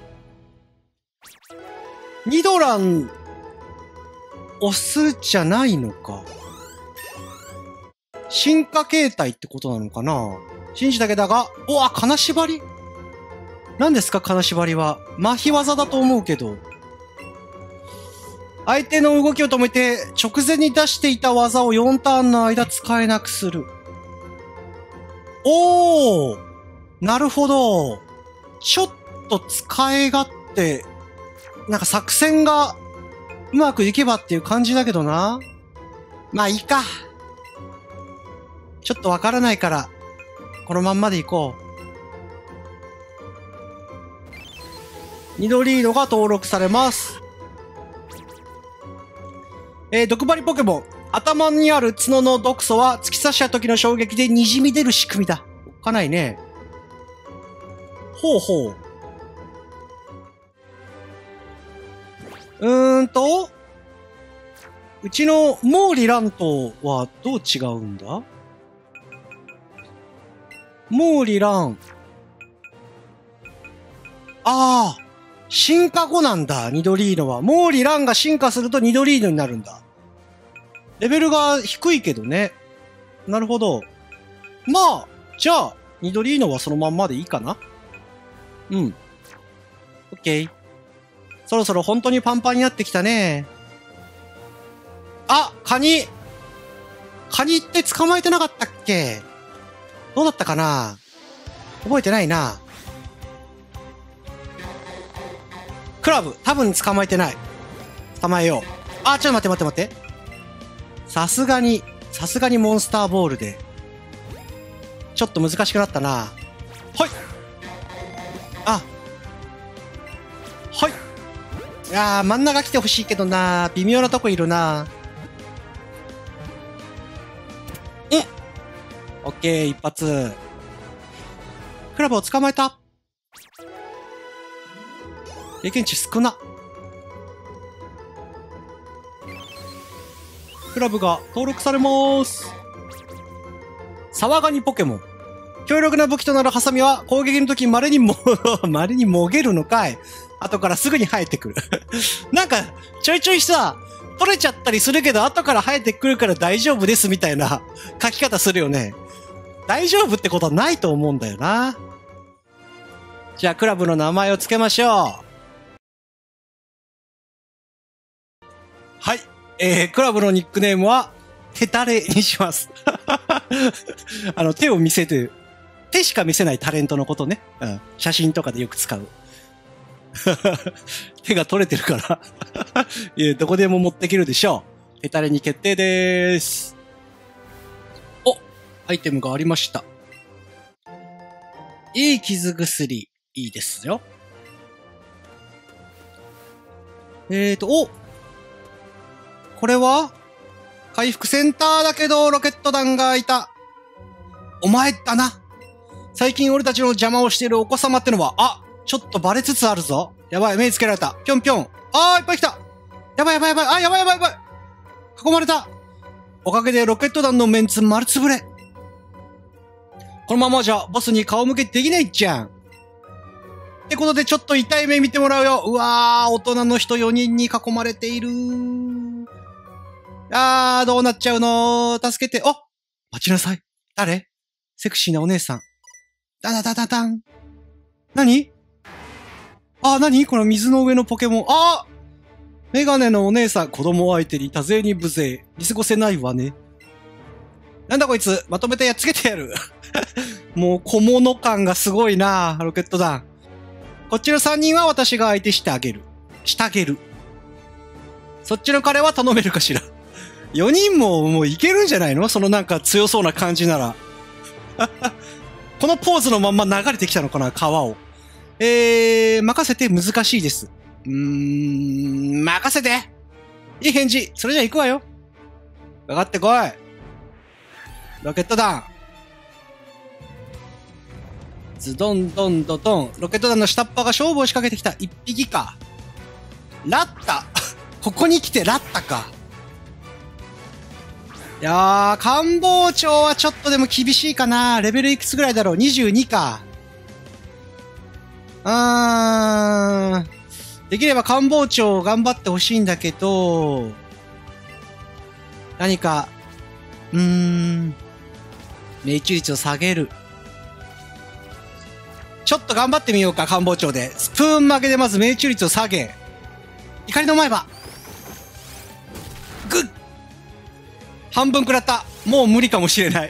Speaker 1: ニドラン、オスじゃないのか。進化形態ってことなのかな。信じたけだが、おわ、金縛り？何ですか、金縛りは。麻痺技だと思うけど。相手の動きを止めて、直前に出していた技を4ターンの間使えなくする。おー！なるほど。ちょっと使い勝手、なんか作戦がうまくいけばっていう感じだけどな。まあいいか。ちょっとわからないから、このまんまでいこう。ニドリーノが登録されます。毒針ポケモン。頭にある角の毒素は突き刺した時の衝撃で滲み出る仕組みだ。おっかないね。ほうほう。うちのモーリランとはどう違うんだ？モーリラン。ああ、進化後なんだ、ニドリーノは。モーリランが進化するとニドリーノになるんだ。レベルが低いけどね。なるほど。まあ、じゃあ、ニドリーノはそのまんまでいいかな？うん。オッケー。そろそろ本当にパンパンになってきたね。あ、カニ！カニって捕まえてなかったっけ？どうだったかな？覚えてないな。クラブ、多分捕まえてない。捕まえよう。あ、ちょっと待って。さすがにモンスターボールで。ちょっと難しくなったな。はい。あ。はい。いやー、真ん中来てほしいけどな。微妙なとこいるな。オッケー、一発。クラブを捕まえた。経験値少な。クラブが登録されます。沢ガニポケモン。強力な武器となるハサミは攻撃の時稀にもげるのかい。後からすぐに生えてくる。なんか、ちょいちょいさ、取れちゃったりするけど後から生えてくるから大丈夫ですみたいな書き方するよね。大丈夫ってことはないと思うんだよな。じゃあクラブの名前を付けましょう。はい。クラブのニックネームは、手タレにします。手を見せて、手しか見せないタレントのことね。うん。写真とかでよく使う。手が取れてるからどこでも持ってけるでしょう。手タレに決定でーす。お、アイテムがありました。いい傷薬、いいですよ。お、これは回復センターだけどロケット弾がいた。お前だな。最近俺たちの邪魔をしているお子様ってのは、あ、ちょっとバレつつあるぞ。やばい、目つけられた。ぴょんぴょん。あー、いっぱい来た。やばい。あ、やばい。囲まれた。おかげでロケット弾のメンツ丸つぶれ。このままじゃボスに顔向けできないじゃん。ってことでちょっと痛い目見てもらうよ。うわー、大人の人4人に囲まれている。あー、どうなっちゃうの？助けて。あ、待ちなさい。誰？セクシーなお姉さん。ダダダダダン。何？ あ、なにこの水の上のポケモン。あ、メガネのお姉さん、子供相手に多勢に無勢。見過ごせないわね。なんだこいつ、まとめてやっつけてやる。もう小物感がすごいな、ロケット団。こっちの3人は私が相手してあげる。してあげる。そっちの彼は頼めるかしら。4人もういけるんじゃないの？そのなんか強そうな感じなら。このポーズのまんま流れてきたのかな、川を。任せて難しいです。任せて。いい返事。それじゃ行くわよ。かかってこい。ロケット弾。ズドンドンドドン。ロケット弾の下っ端が勝負を仕掛けてきた。一匹か。ラッタ。ここに来てラッタか。いやー、官房長はちょっとでも厳しいかな。レベルいくつぐらいだろう？ 22 か。できれば官房長頑張ってほしいんだけど、何か、命中率を下げる。ちょっと頑張ってみようか、官房長で。スプーン曲げでまず命中率を下げ。怒りの前歯。グッ半分食らった。もう無理かもしれない。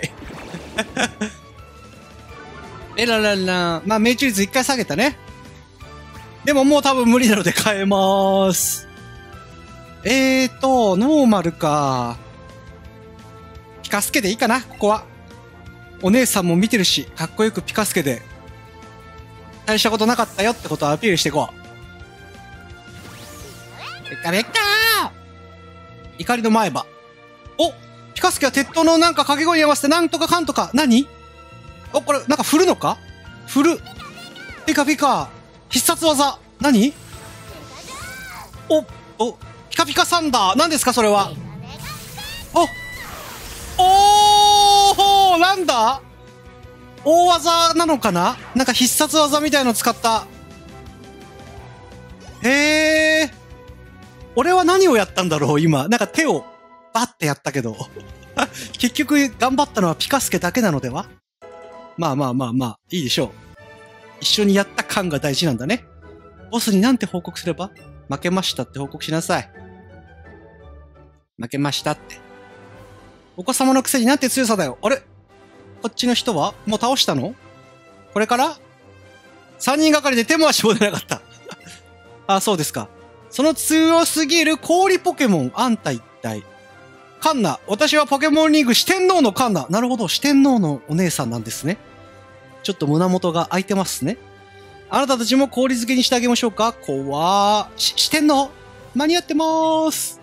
Speaker 1: えららら。まあ、命中率1回下げたね。でももう多分無理なので変えまーす。ノーマルか。ピカスケでいいかな、ここは。お姉さんも見てるし、かっこよくピカスケで。大したことなかったよってことをアピールしていこう。べっかべっかー！怒りの前歯。お！ピカスケは鉄塔のなんか掛け声に合わせてなんとかかんとか。何？お、これ、なんか振るのか？振る。ピカピカ。必殺技。何？お、ピカピカサンダー。何ですかそれは。なんだ？大技なのかな？なんか必殺技みたいの使った。へー。俺は何をやったんだろう今。なんか手をバッてやったけど。結局頑張ったのはピカスケだけなのでは？まあ、いいでしょう。一緒にやった感が大事なんだね。ボスになんて報告すれば？負けましたって報告しなさい。負けましたって。お子様のくせになんて強さだよ。あれ？こっちの人はもう倒したの？これから ?3 人がかりで手も足も出なかった。あ、そうですか。その強すぎる氷ポケモン、あんた一体。カンナ。私はポケモンリーグ四天王のカンナ。なるほど、四天王のお姉さんなんですね。ちょっと胸元が開いてますね。あなたたちも氷漬けにしてあげましょうか。四天王間に合ってまーす。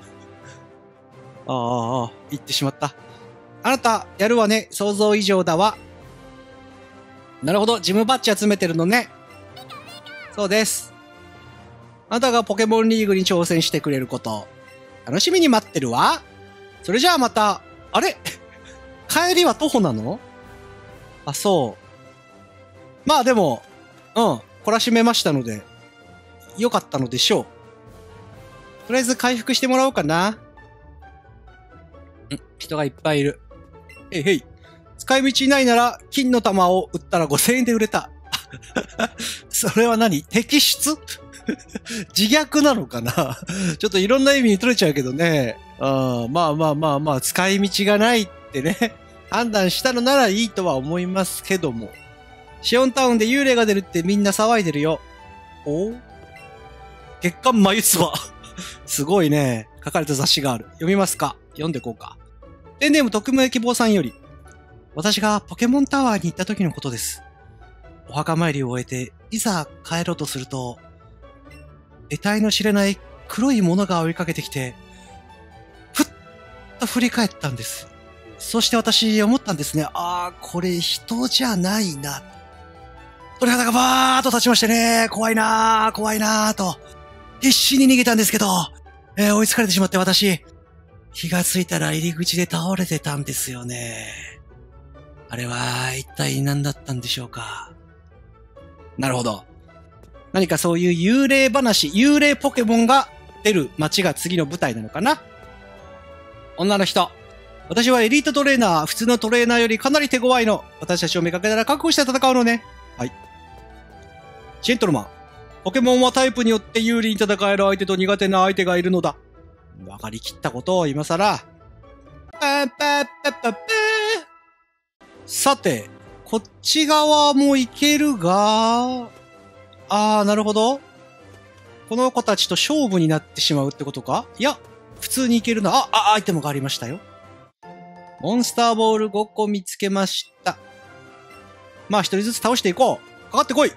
Speaker 1: 言ってしまった。あなた、やるわね。想像以上だわ。なるほど、ジムバッジ集めてるのね。そうです。あなたがポケモンリーグに挑戦してくれること、楽しみに待ってるわ。それじゃあまた、あれ帰りは徒歩なの？あ、そう。まあでも、懲らしめましたので、良かったのでしょう。とりあえず回復してもらおうかな。人がいっぱいいる。へい。使い道ないなら、金の玉を売ったら5000円で売れた。それは何？摘出？自虐なのかな？ちょっといろんな意味に取れちゃうけどね。まあ、使い道がないってね、判断したのならいいとは思いますけども。シオンタウンで幽霊が出るってみんな騒いでるよ。月刊眉唾。すごいね。書かれた雑誌がある。読みますか？読んでこうか。ペンネーム匿名希望さんより。私がポケモンタワーに行った時のことです。お墓参りを終えて、いざ帰ろうとすると、得体の知れない黒いものが追いかけてきて、ふっと振り返ったんです。そして私思ったんですね。これ人じゃないな。鳥肌がバーッと立ちましてね、怖いなーと、必死に逃げたんですけど、追いつかれてしまって私、気がついたら入り口で倒れてたんですよね。あれは一体何だったんでしょうか。なるほど。何かそういう幽霊話、幽霊ポケモンが出る街が次の舞台なのかな。女の人。私はエリートトレーナー、普通のトレーナーよりかなり手強いの。私たちを見かけたら覚悟して戦うのね。はい。ジェントルマン。 ポケモンはタイプによって有利に戦える相手と苦手な相手がいるのだ。分かりきったことを今更。さて、こっち側も行けるが、なるほど。この子たちと勝負になってしまうってことか？いや、普通に行けるな。アイテムがありましたよ。モンスターボール5個見つけました。まあ一人ずつ倒していこう。かかってこい。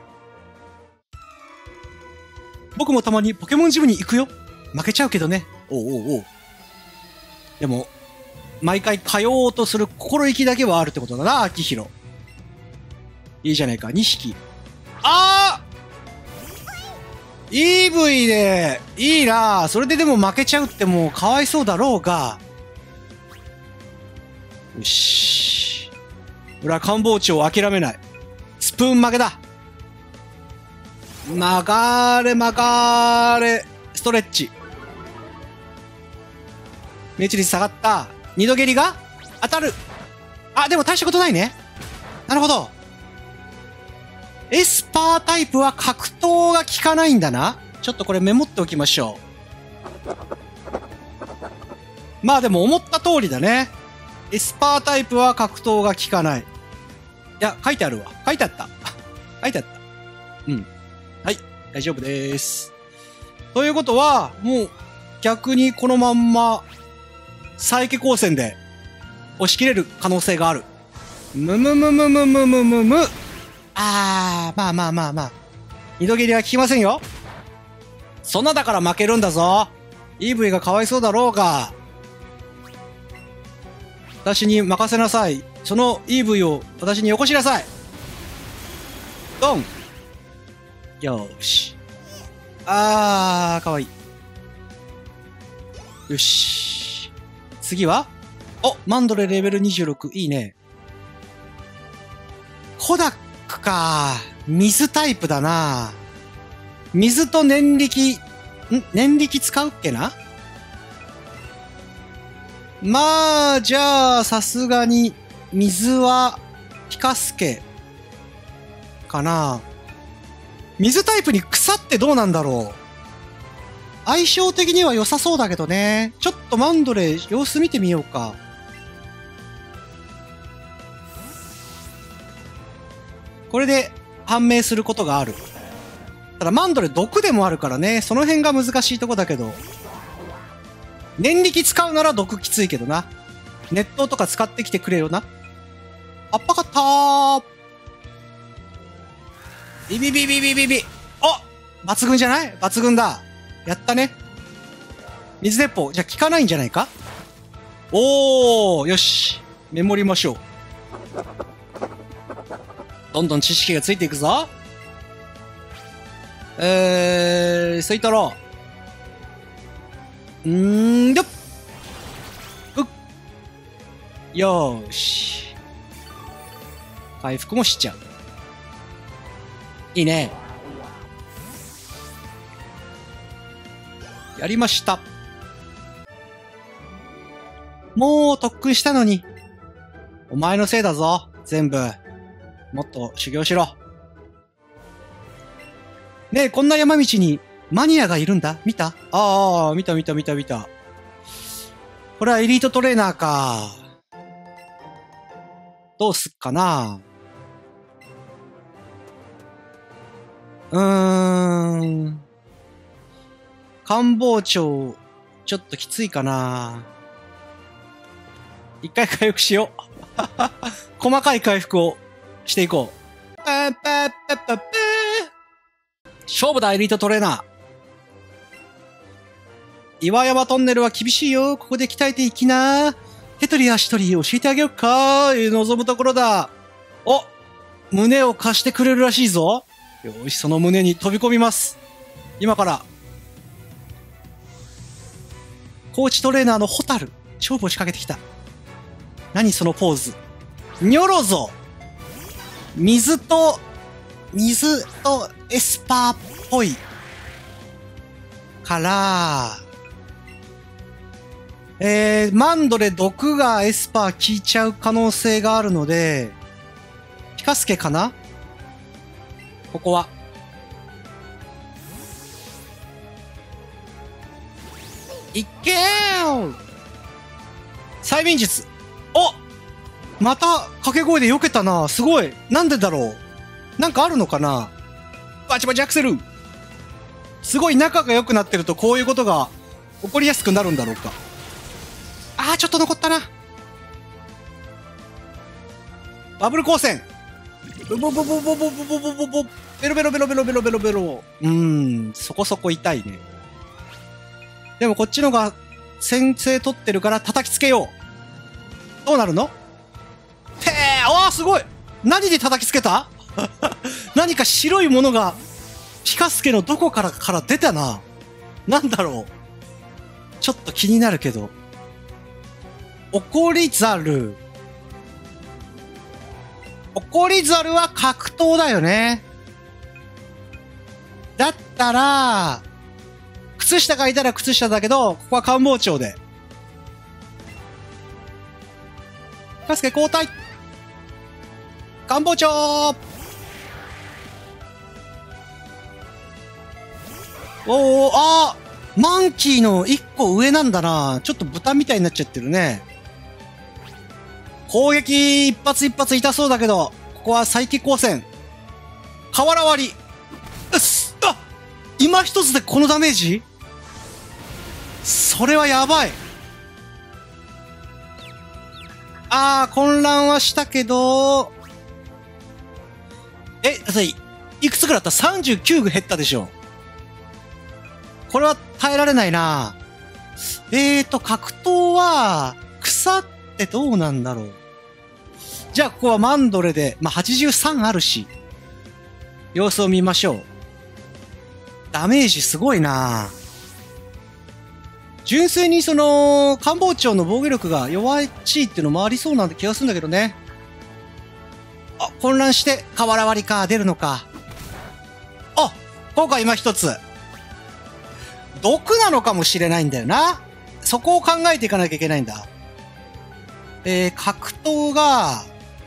Speaker 1: 僕もたまにポケモンジムに行くよ。負けちゃうけどね。おう。でも、毎回通おうとする心意気だけはあるってことだな、秋広。いいじゃないか、2匹。EV で、いいな。それででも負けちゃうってもうかわいそうだろうが。よし。俺は官房長を諦めない。スプーン負けだ。曲がれ。ストレッチ。命中率下がった。二度蹴りが当たる。でも大したことないね。なるほど。エスパータイプは格闘が効かないんだな。ちょっとこれメモっておきましょう。まあでも思った通りだね。エスパータイプは格闘が効かない。いや、書いてあるわ。書いてあった。うん。はい、大丈夫です。ということは、もう逆にこのまんま、サイケ光線で押し切れる可能性がある。まあ。二度蹴りは効きませんよ。そんなだから負けるんだぞ。EV がかわいそうだろうが。私に任せなさい。その EV を私によこしなさい。ドン。よーし。かわいい。よし。次はマンドレレベル26。いいね。コダックか。水タイプだな。水と念力、念力使うっけな？まあ、じゃあ、さすがに、水は、ピカスケ、かな。水タイプに草ってどうなんだろう。相性的には良さそうだけどね。ちょっとマンドレ様子見てみようか。これで判明することがある。ただマンドレ毒でもあるからね、その辺が難しいとこだけど。念力使うなら毒きついけどな。熱湯とか使ってきてくれよな。あっぱかったー。ビビビビビビビ。抜群じゃない？抜群だ。やったね。水鉄砲。じゃあ効かないんじゃないか？よし。メモりましょう。どんどん知識がついていくぞ。スイトロー。よーし。回復もしちゃう。いいね。やりました。もう特訓したのに。お前のせいだぞ、全部。もっと修行しろ。ねえ、こんな山道にマニアがいるんだ。見た？見た。これはエリートトレーナーか。どうすっかな。官房長、ちょっときついかな。一回回復しよう。細かい回復をしていこう。勝負だ、エリートトレーナー。岩山トンネルは厳しいよ。ここで鍛えていきな。手取り足取り教えてあげようか。望むところだ。胸を貸してくれるらしいぞ。よし、その胸に飛び込みます。今から。コーチトレーナーのホタル。勝負を仕掛けてきた。何そのポーズ。ニョロゾ。水とエスパーっぽい。から、マンドレ毒がエスパー効いちゃう可能性があるので、ピカスケかな？ここは。 いけー催眠術。お、また掛け声で避けたな。すごい。なんでだろう。なんかあるのかな。バチバチアクセル。すごい仲が良くなってるとこういうことが起こりやすくなるんだろうか。あー、ちょっと残ったな。バブル光線。ボボボボボボボボボボボ。ベロベロベロベロベロベロベロ。そこそこ痛いね。でもこっちのが先制取ってるから叩きつけよう。どうなるの？へー、すごい。何で叩きつけた？何か白いものがピカスケのどこから出たな。なんだろう。ちょっと気になるけど。怒りザル。怒りザルは格闘だよね。だったら、靴下がいたら靴下だけど、ここは官房長で。ピカスケ交代。官房長。マンキーの一個上なんだな。ちょっと豚みたいになっちゃってるね。攻撃一発一発痛そうだけど、ここは再起光線。瓦割り。今一つでこのダメージ？それはやばい。混乱はしたけど、いくつくらいだった？ 39 減ったでしょ。これは耐えられないな。格闘は、草ってどうなんだろう。じゃあ、ここはマンドレで、83あるし、様子を見ましょう。ダメージすごいな。純粋に官房長の防御力が弱いっていうのもありそうなんて気がするんだけどね。混乱して、瓦割りか、出るのか。今回今一つ。毒なのかもしれないんだよな。そこを考えていかなきゃいけないんだ。格闘が、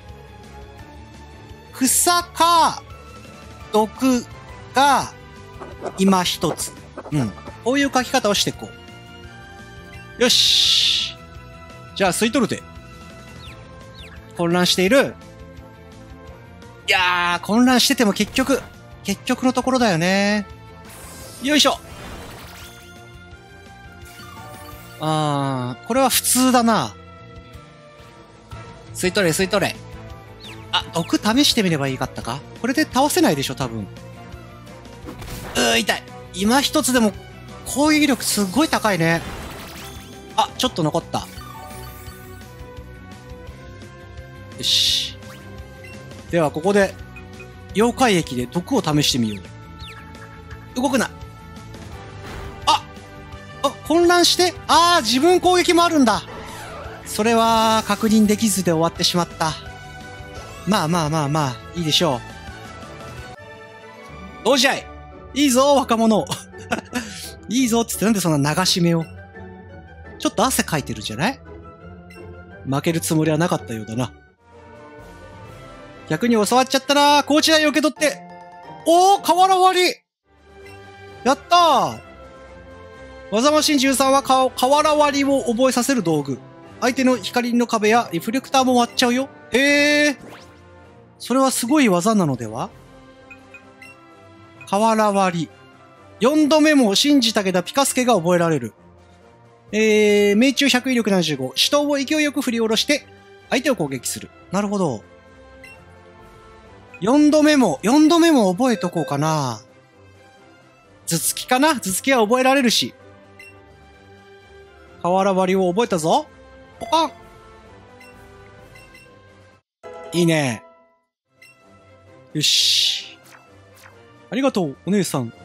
Speaker 1: 草か、毒が、今一つ。こういう書き方をしていこう。よし。じゃあ、吸い取るで。混乱している。いやー、混乱してても結局のところだよね。よいしょ。これは普通だな。吸い取れ、吸い取れ。毒試してみればいいかったか？これで倒せないでしょ、多分。痛い。今一つでも攻撃力すっごい高いね。ちょっと残った。よし。では、ここで、妖怪液で毒を試してみよう。動くな。混乱して、自分攻撃もあるんだ。それは確認できずで終わってしまった。まあ、いいでしょう。同試合いいぞ、若者いいぞって言ってなんでそんな流し目を。ちょっと汗かいてるんじゃない？負けるつもりはなかったようだな。逆に教わっちゃったな。コーチ代を受け取って。瓦割りやったー。技マシン13は瓦割りを覚えさせる道具。相手の光の壁やリフレクターも割っちゃうよ。それはすごい技なのでは？瓦割り。4度目も信じたけどピカスケが覚えられる。命中100威力75。手刀を勢いよく振り下ろして相手を攻撃する。なるほど。4度目も覚えとこうかな。頭突きかな？頭突きは覚えられるし。瓦割りを覚えたぞ。ポカン。いいね。よし。ありがとう、お姉さん。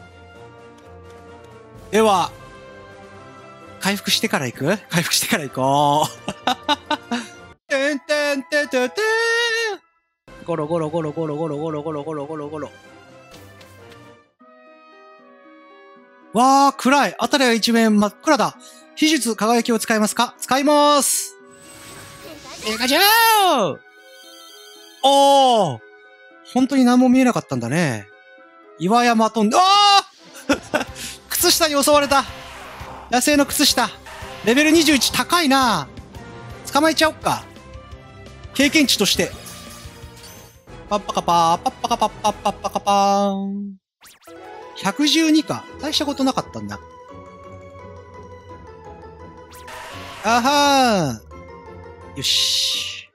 Speaker 1: では、回復してから行く？回復してから行こう。てんてんてんてんてん。ゴロゴロゴロゴロゴロゴロゴロゴロゴロゴロ。わー、暗い。辺りは一面真っ暗だ。秘術、輝きを使いますか？使いまーす。ピカチュウ！本当に何も見えなかったんだね。岩山飛んで、靴下に襲われた。 野生の靴下。レベル21高いな。捕まえちゃおっか。経験値として。パッパカパー、パッパカパッパッパッパカパーン。112か。大したことなかったんだ。あはー。よし。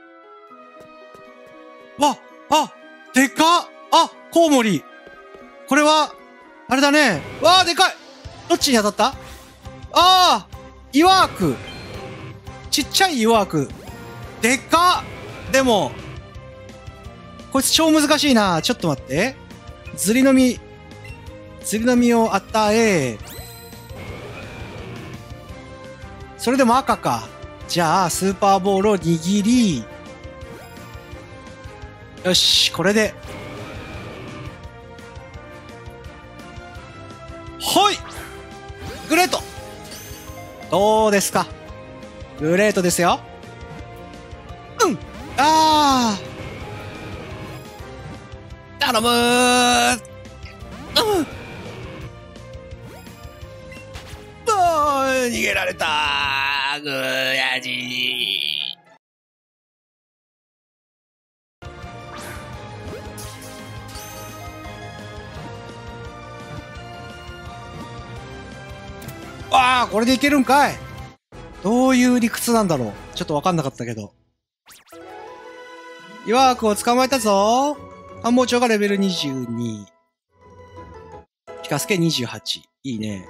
Speaker 1: わ、あ、でかっ。あ、コウモリ。これは、あれだね。わあ、でかい。どっちに当たった？ああ、岩枠。ちっちゃい岩枠。でかっ。でも、こいつ超難しいな。ちょっと待って。ずりの実を与え。それでも赤か。じゃあ、スーパーボールを握り。よし、これで。ほい！グレート！どうですか？グレートですよ。うん！あー！頼むー！逃げられたー。ぐやじー。ああ、これでいけるんかい。どういう理屈なんだろう。ちょっとわかんなかったけど。岩枠を捕まえたぞ。官房長がレベル22。ピカスケ28。いいね。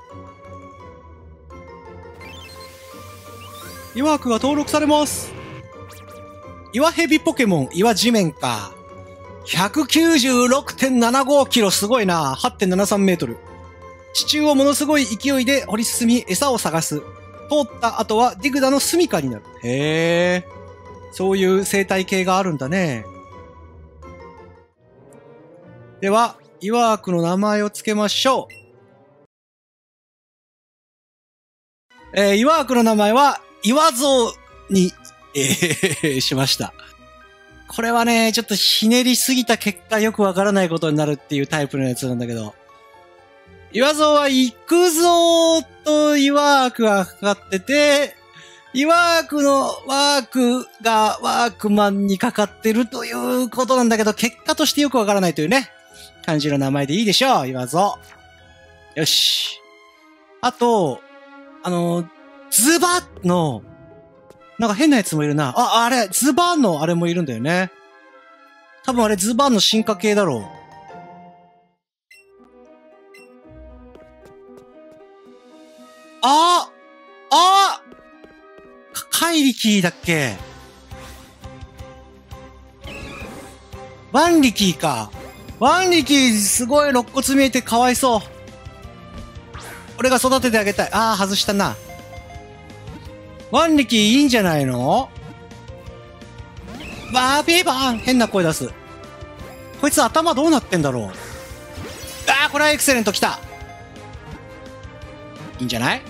Speaker 1: 岩枠が登録されます。岩ヘビポケモン、岩地面か。196.75 キロ、すごいな。8.73 メートル。地中をものすごい勢いで掘り進み、餌を探す。通った後はディグダの住処になる。へえ。そういう生態系があるんだね。では、岩枠の名前を付けましょう。岩枠の名前は、岩像に、しました。これはね、ちょっとひねりすぎた結果よくわからないことになるっていうタイプのやつなんだけど。岩像は行くぞと岩枠がかかってて、岩枠のワークがワークマンにかかってるということなんだけど、結果としてよくわからないというね、感じの名前でいいでしょう、岩像。よし。あと、ズバの、なんか変なやつもいるな。あれ、ズバのあれもいるんだよね。多分あれズバの進化系だろう。怪力だっけ？ワンリキーか。ワンリキーすごい肋骨見えてかわいそう。俺が育ててあげたい。外したな。ワンリキーいいんじゃないの？バービーバーン！変な声出す。こいつ頭どうなってんだろう？これはエクセレント来た。いいんじゃない？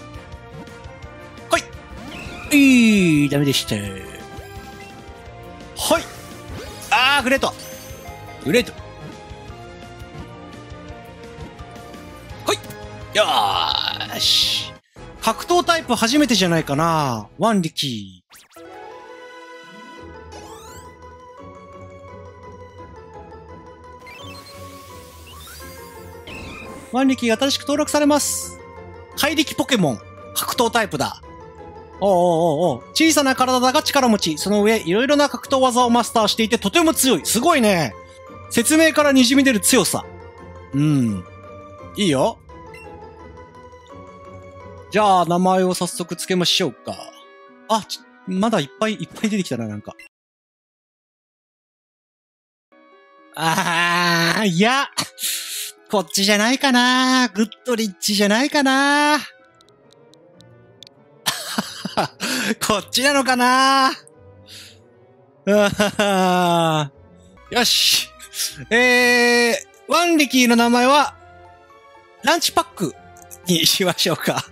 Speaker 1: ダメでした。はい。グレート。グレート。はい。よーし。格闘タイプ初めてじゃないかな。ワンリキー。ワンリキーが新しく登録されます。怪力ポケモン。格闘タイプだ。小さな体だが力持ち。その上、いろいろな格闘技をマスターしていてとても強い。すごいね。説明から滲み出る強さ。いいよ。じゃあ、名前を早速付けましょうか。まだいっぱい出てきたな、なんか。いや。こっちじゃないかな。グッドリッチじゃないかな。こっちなのかな。よし。ワンリキーの名前は、ランチパックにしましょうか。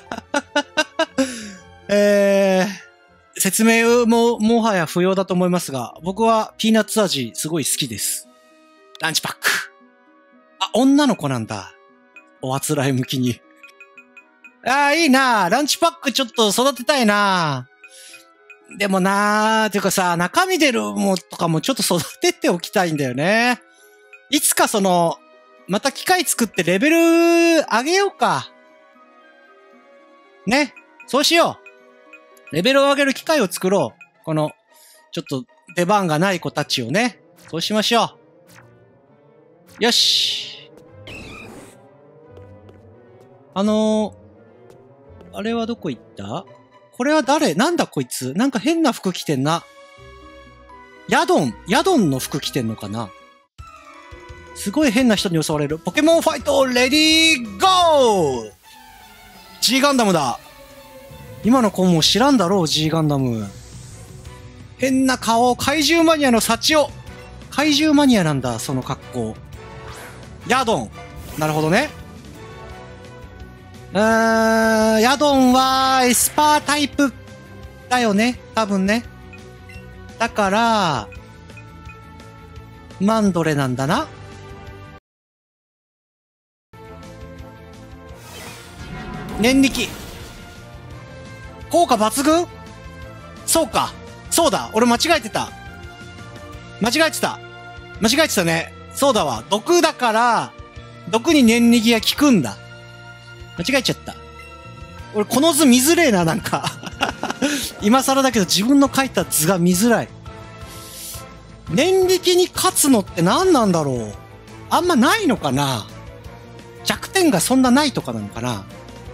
Speaker 1: 説明もはや不要だと思いますが、僕はピーナッツ味すごい好きです。ランチパック。女の子なんだ。おあつらい向きに。 ああ、いいな。ランチパックちょっと育てたいな。でもなー、ていうかさ、中身出るもとかもちょっと育てておきたいんだよね。いつかまた機械作ってレベル上げようか。ね。そうしよう。レベルを上げる機械を作ろう。ちょっと出番がない子たちをね。そうしましょう。よし。あれはどこ行った？これは誰？なんだこいつ？なんか変な服着てんな。ヤドンの服着てんのかな？すごい変な人に襲われる。ポケモンファイト、レディーゴー！ G ガンダムだ。今の子も知らんだろう、G ガンダム。変な顔、怪獣マニアの幸男。怪獣マニアなんだ、その格好。ヤドン。なるほどね。ヤドンはエスパータイプだよね。多分ね。だから、マンドレなんだな。念力。効果抜群？そうか。そうだ。俺間違えてたね。そうだわ。毒だから、毒に念力が効くんだ。間違えちゃった。俺この図見づれえな、なんか。今更だけど自分の書いた図が見づらい。念力に勝つのって何なんだろう。あんまないのかな。弱点がそんなないとかなのかな。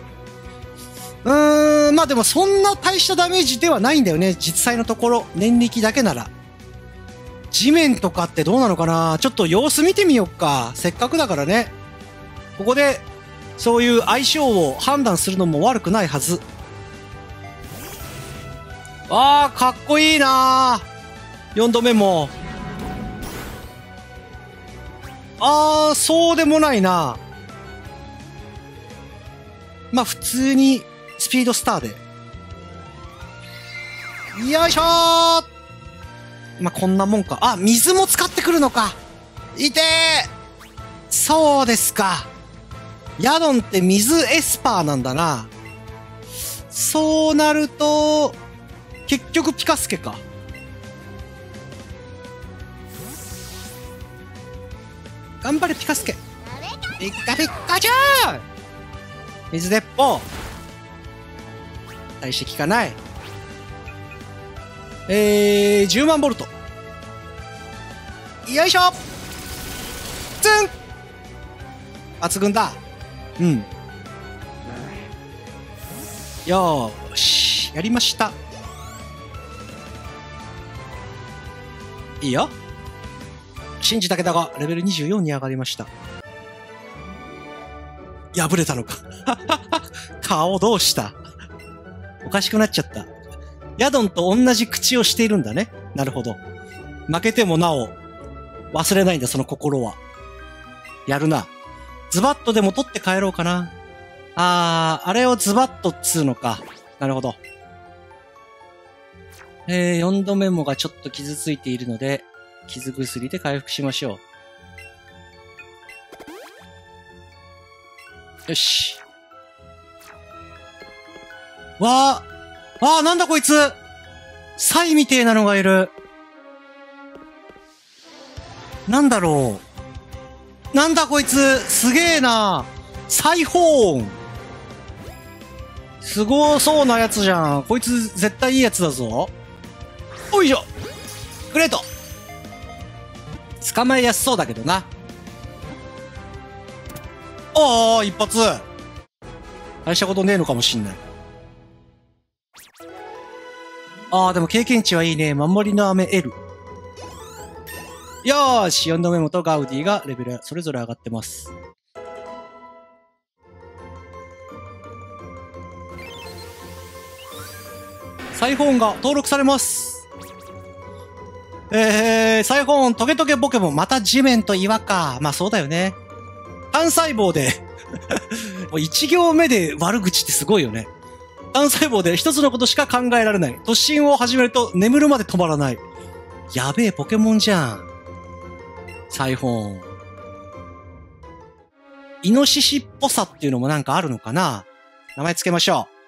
Speaker 1: まあでもそんな大したダメージではないんだよね。実際のところ。念力だけなら。地面とかってどうなのかな。ちょっと様子見てみよっか。せっかくだからね。ここで、そういう相性を判断するのも悪くないはず。あー、かっこいいなー。4度目も。あー、そうでもないな。まあ普通に、スピードスターで。よいしょー。まあ、こんなもんか。あ、水も使ってくるのか。いてー。そうですか。ヤドンって水エスパーなんだな。そうなると、結局ピカスケか。頑張れピカスケ。ピッカピッカチュー。水鉄砲。大して効かない。10万ボルト。よいしょ。ツン。抜群だ。うん。よーし。やりました。いいよ。信じたけだが、レベル24に上がりました。破れたのか。顔どうした？おかしくなっちゃった。ヤドンと同じ口をしているんだね。なるほど。負けてもなお、忘れないんだ、その心は。やるな。ズバッとでも取って帰ろうかな。あれをズバッとっつうのか。なるほど。4度目もがちょっと傷ついているので、傷薬で回復しましょう。よし。なんだこいつ！サイみてえなのがいる。なんだろう。なんだこいつ！すげえな。サイホーン。すごそうなやつじゃん。こいつ絶対いいやつだぞ。おいしょ。グレート。捕まえやすそうだけどな。一発。大したことねえのかもしんない。でも経験値はいいね。守りの雨 L。よーし、4度目もとガウディがレベルそれぞれ上がってます。サイホーンが登録されます。サイホーン、トゲトゲポケモン、また地面と岩か。まあそうだよね。単細胞で、1行目で悪口ってすごいよね。単細胞で一つのことしか考えられない。突進を始めると眠るまで止まらない。やべえポケモンじゃん。サイホーン。イノシシっぽさっていうのもなんかあるのかな？ 名前つけましょう。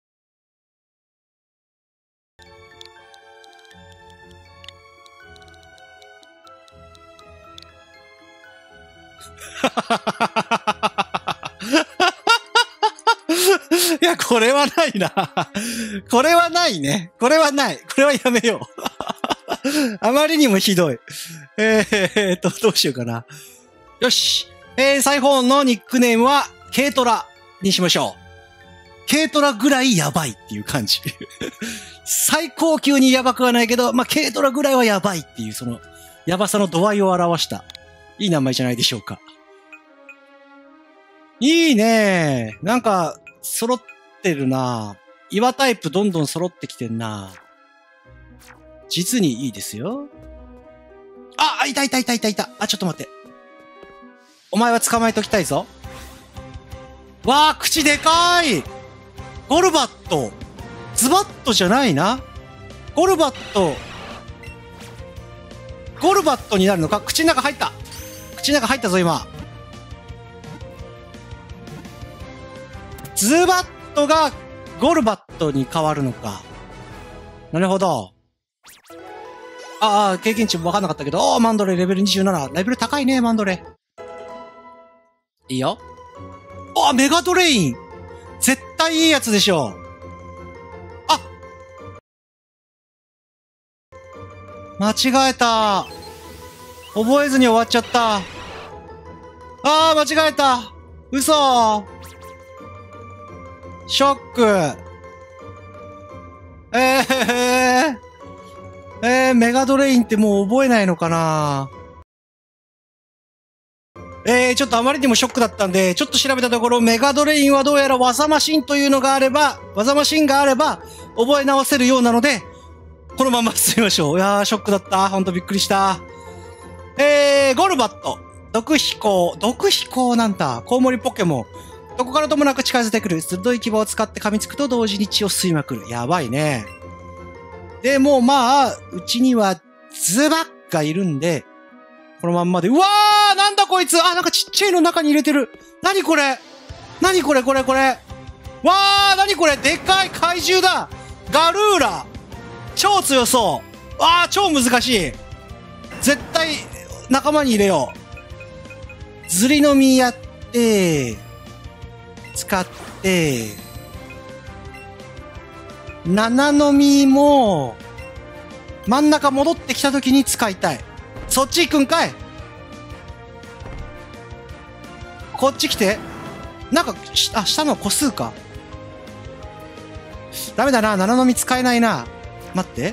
Speaker 1: いや、これはないな。これはないね。これはない。これはやめよう。あまりにもひどい。どうしようかな。よし。サイフォンのニックネームは、軽トラにしましょう。軽トラぐらいやばいっていう感じ。最高級にやばくはないけど、まあ、軽トラぐらいはやばいっていう、その、やばさの度合いを表した、いい名前じゃないでしょうか。いいね。なんか、揃ってるな。岩タイプどんどん揃ってきてんな。実にいいですよ。あ、いた。あ、ちょっと待って。お前は捕まえときたいぞ。わあ、口でかい。ゴルバット。ズバットじゃないな。ゴルバットになるのか。口の中入った。口の中入ったぞ、今。ズバットがゴルバットに変わるのか。なるほど。経験値分かんなかったけど、マンドレレベル27。レベル高いね、マンドレ。いいよ。メガドレイン。絶対いいやつでしょ。間違えた。覚えずに終わっちゃった。間違えた。嘘。ショック。メガドレインってもう覚えないのかな。ちょっとあまりにもショックだったんで、ちょっと調べたところ、メガドレインはどうやら技マシンというのがあれば、技マシンがあれば、覚え直せるようなので、このまま進みましょう。いやー、ショックだった。ほんとびっくりした。ゴルバット。毒飛行なんだ。コウモリポケモン。どこからともなく近づいてくる。鋭い牙を使って噛みつくと同時に血を吸いまくる。やばいね。でもまあ、うちにはズバッがいるんで、このまんまで、うわーなんだこいつなんかちっちゃいの中に入れてる。なにこれこれ。わーなにこれでっかい怪獣だ。ガルーラ。超強そう。超難しい。絶対仲間に入れよう。ずりの実やって、使って、七の実も、真ん中戻ってきた時に使いたい。そっち行くんかい。こっち来て。なんか、下の個数か。ダメだな。七の実使えないな。待って。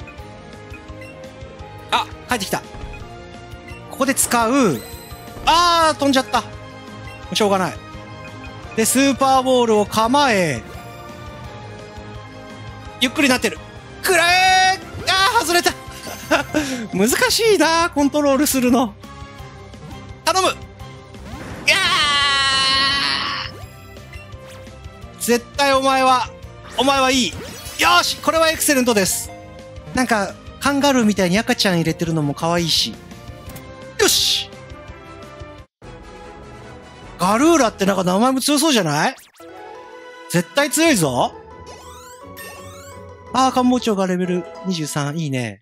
Speaker 1: 帰ってきた。ここで使う。飛んじゃった。しょうがない。で、スーパーボールを構え。ゆっくりなってる。くらえ外れた。難しいな、コントロールするの。頼む。絶対お前はいい。よし、これはエクセレントです。なんか、カンガルーみたいに赤ちゃん入れてるのも可愛いし。よし。ガルーラってなんか名前も強そうじゃない？絶対強いぞ。官房長がレベル23。いいね。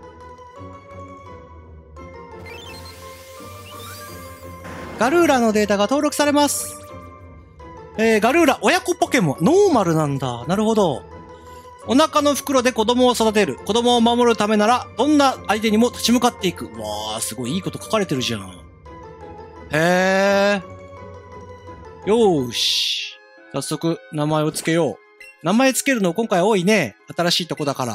Speaker 1: ガルーラのデータが登録されます。ガルーラ、親子ポケモン。ノーマルなんだ。なるほど。お腹の袋で子供を育てる。子供を守るためなら、どんな相手にも立ち向かっていく。わー、すごいいいこと書かれてるじゃん。へー。よーし。早速、名前をつけよう。名前つけるの今回多いね。新しいとこだから。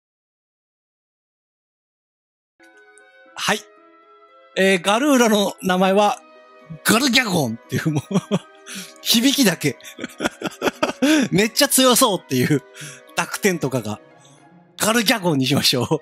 Speaker 1: はい。ガルーラの名前は、ガルギャゴンっていうもう、響きだけ。めっちゃ強そうっていう。濁点とかが。ガルギャゴンにしましょう。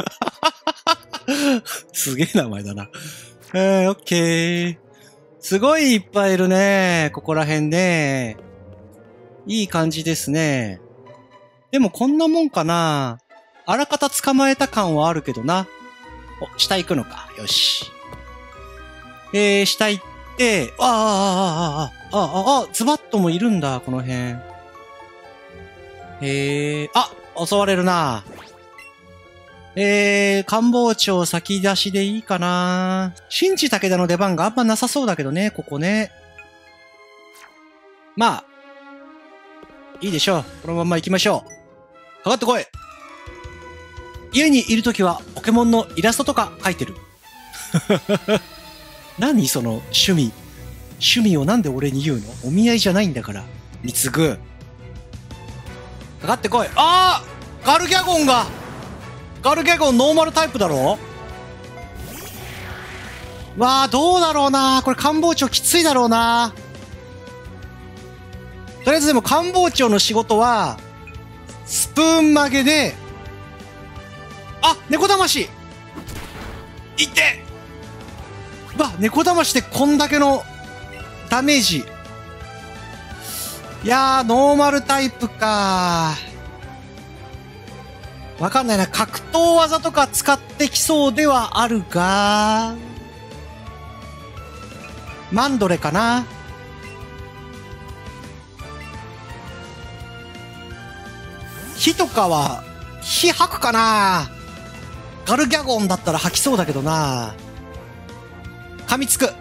Speaker 1: すげえ名前だな。オッケー。すごいいっぱいいるね。ここら辺ね。いい感じですね。でもこんなもんかな。あらかた捕まえた感はあるけどな。下行くのか。よし。下行って、 ズバットもいるんだ、この辺。襲われるな。官房長先出しでいいかな。新地武田の出番があんまなさそうだけどね、ここね。まあ、いいでしょう。このまま行きましょう。かかってこい。家にいるときはポケモンのイラストとか描いてる。何その趣味。趣味をなんで俺に言うの？お見合いじゃないんだから。みつぐ。かかってこい。ガルギャゴンがノーマルタイプだろ？わあ、どうだろうな。これ官房長きついだろうな。とりあえずでも官房長の仕事は、スプーン曲げで、猫魂いって猫魂でこんだけのダメージ。いやー、ノーマルタイプかー。わかんないな。格闘技とか使ってきそうではあるが、マンドレかな。火とかは、火吐くかな。ガルギャゴンだったら吐きそうだけどな。噛みつく。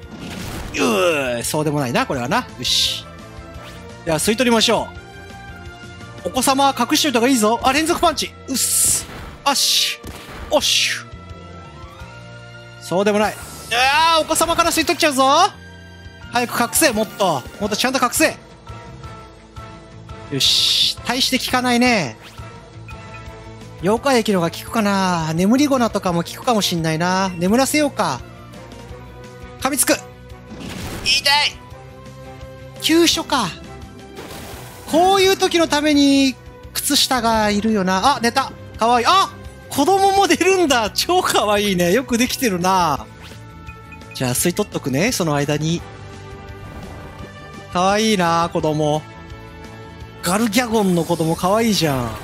Speaker 1: そうでもないな、これはな。よし。では、吸い取りましょう。お子様は隠しといた方がいいぞ。連続パンチ。うっす。あし。おっしゅ。そうでもない。お子様から吸い取っちゃうぞ。早く隠せ、もっとちゃんと隠せ。よし。大して効かないね。妖怪液のが効くかな。眠り粉とかも効くかもしんないな。眠らせようか。噛みつく。痛い。急所か。こういう時のために靴下がいるよな。寝た。かわいい。子供も出るんだ。超かわいいね。よくできてるな。じゃあ吸い取っとくね、その間に。かわいいな、子供。ガルギャゴンの子供かわいいじゃん。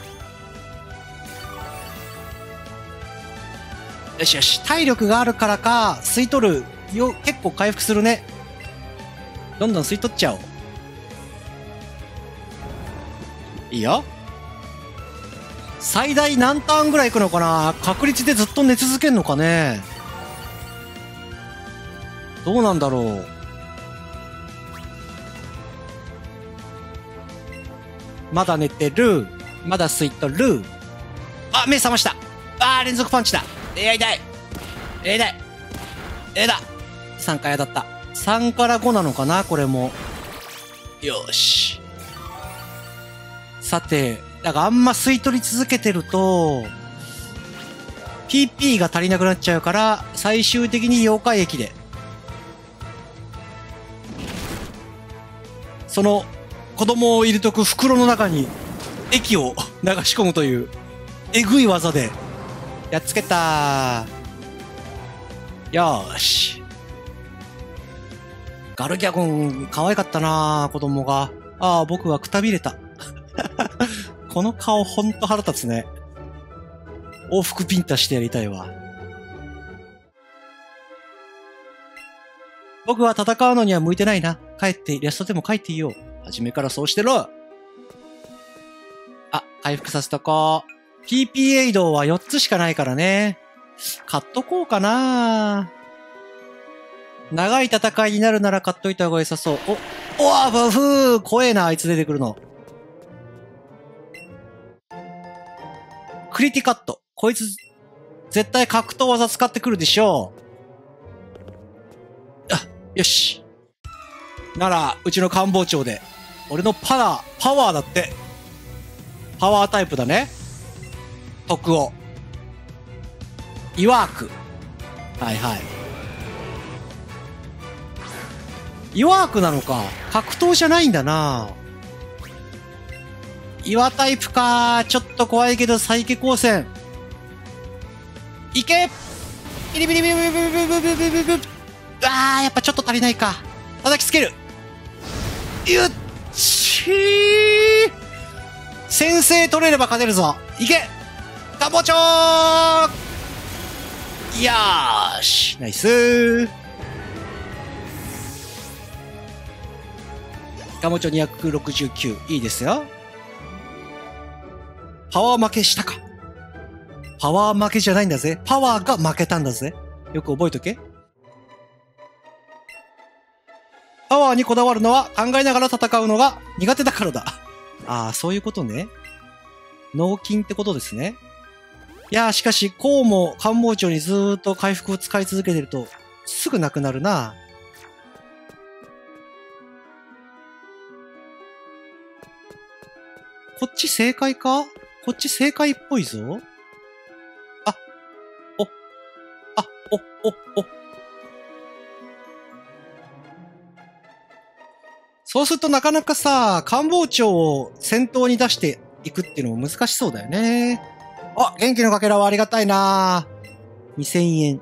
Speaker 1: よしよし。体力があるからか、吸い取るよ、結構回復するね。どんどん吸い取っちゃおう。いいよ。最大何ターンぐらいいくのかな。確率でずっと寝続けんのかね。どうなんだろう。まだ寝てる。まだ吸い取る。目覚ました。連続パンチだ。痛い。痛い。3回当たった。3から5なのかな、これも。よし。さて、だからあんま吸い取り続けてると、PP が足りなくなっちゃうから、最終的に妖怪液で。その、子供を入れとく袋の中に、液を流し込むという、えぐい技で、やっつけたー。よーし。ガルギャゴン、可愛かったなー、子供が。僕はくたびれた。この顔ほんと腹立つね。往復ビンタしてやりたいわ。僕は戦うのには向いてないな。帰ってイラストでも描いていいよ。初めからそうしてろ。回復させとこう。PP エイドは4つしかないからね。買っとこうかな。長い戦いになるなら買っといた方が良さそう。バフー怖えな、あいつ出てくるの。クリティカット。こいつ、絶対格闘技使ってくるでしょう。よし。なら、うちの官房長で。俺のパワーだって。パワータイプだね。徳を。イワーク。はいはい。イワークなのか。格闘じゃないんだな。岩タイプか。ちょっと怖いけど、サイケ光線。いけビリビリビリビリビリビリビリビリビリ。やっぱちょっと足りないか。叩きつける。よっしー。先制取れれば勝てるぞ。いけ官房長。よーし。ナイスー。 ガモチョ269。いいですよ。パワー負けしたか。パワー負けじゃないんだぜ。パワーが負けたんだぜ。よく覚えとけ。パワーにこだわるのは考えながら戦うのが苦手だからだ。ああ、そういうことね。脳筋ってことですね。いやー、しかし、こうも官房長にずーっと回復を使い続けてると、すぐなくなるな。こっち正解か？こっち正解っぽいぞ。あ、お、あ、お。そうするとなかなかさ、官房長を先頭に出していくっていうのも難しそうだよね。あ、元気のかけらはありがたいな。2000円。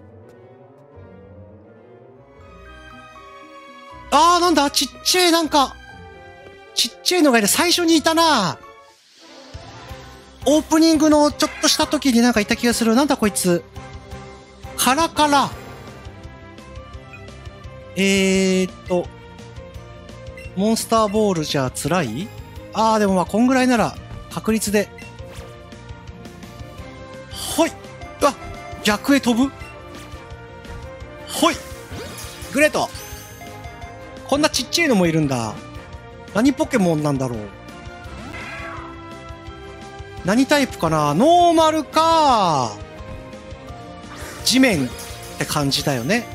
Speaker 1: あー、なんだ、ちっちゃい、なんか、ちっちゃいのがいる。最初にいたな。オープニングのちょっとした時になんかいた気がする。なんだこいつ。カラカラ。モンスターボールじゃ辛い？あー、でもまあ、こんぐらいなら、確率で。ほい！うわ！逆へ飛ぶ？ほい！グレート！こんなちっちゃいのもいるんだ。何ポケモンなんだろう。何タイプかな？ノーマルか。地面って感じだよね。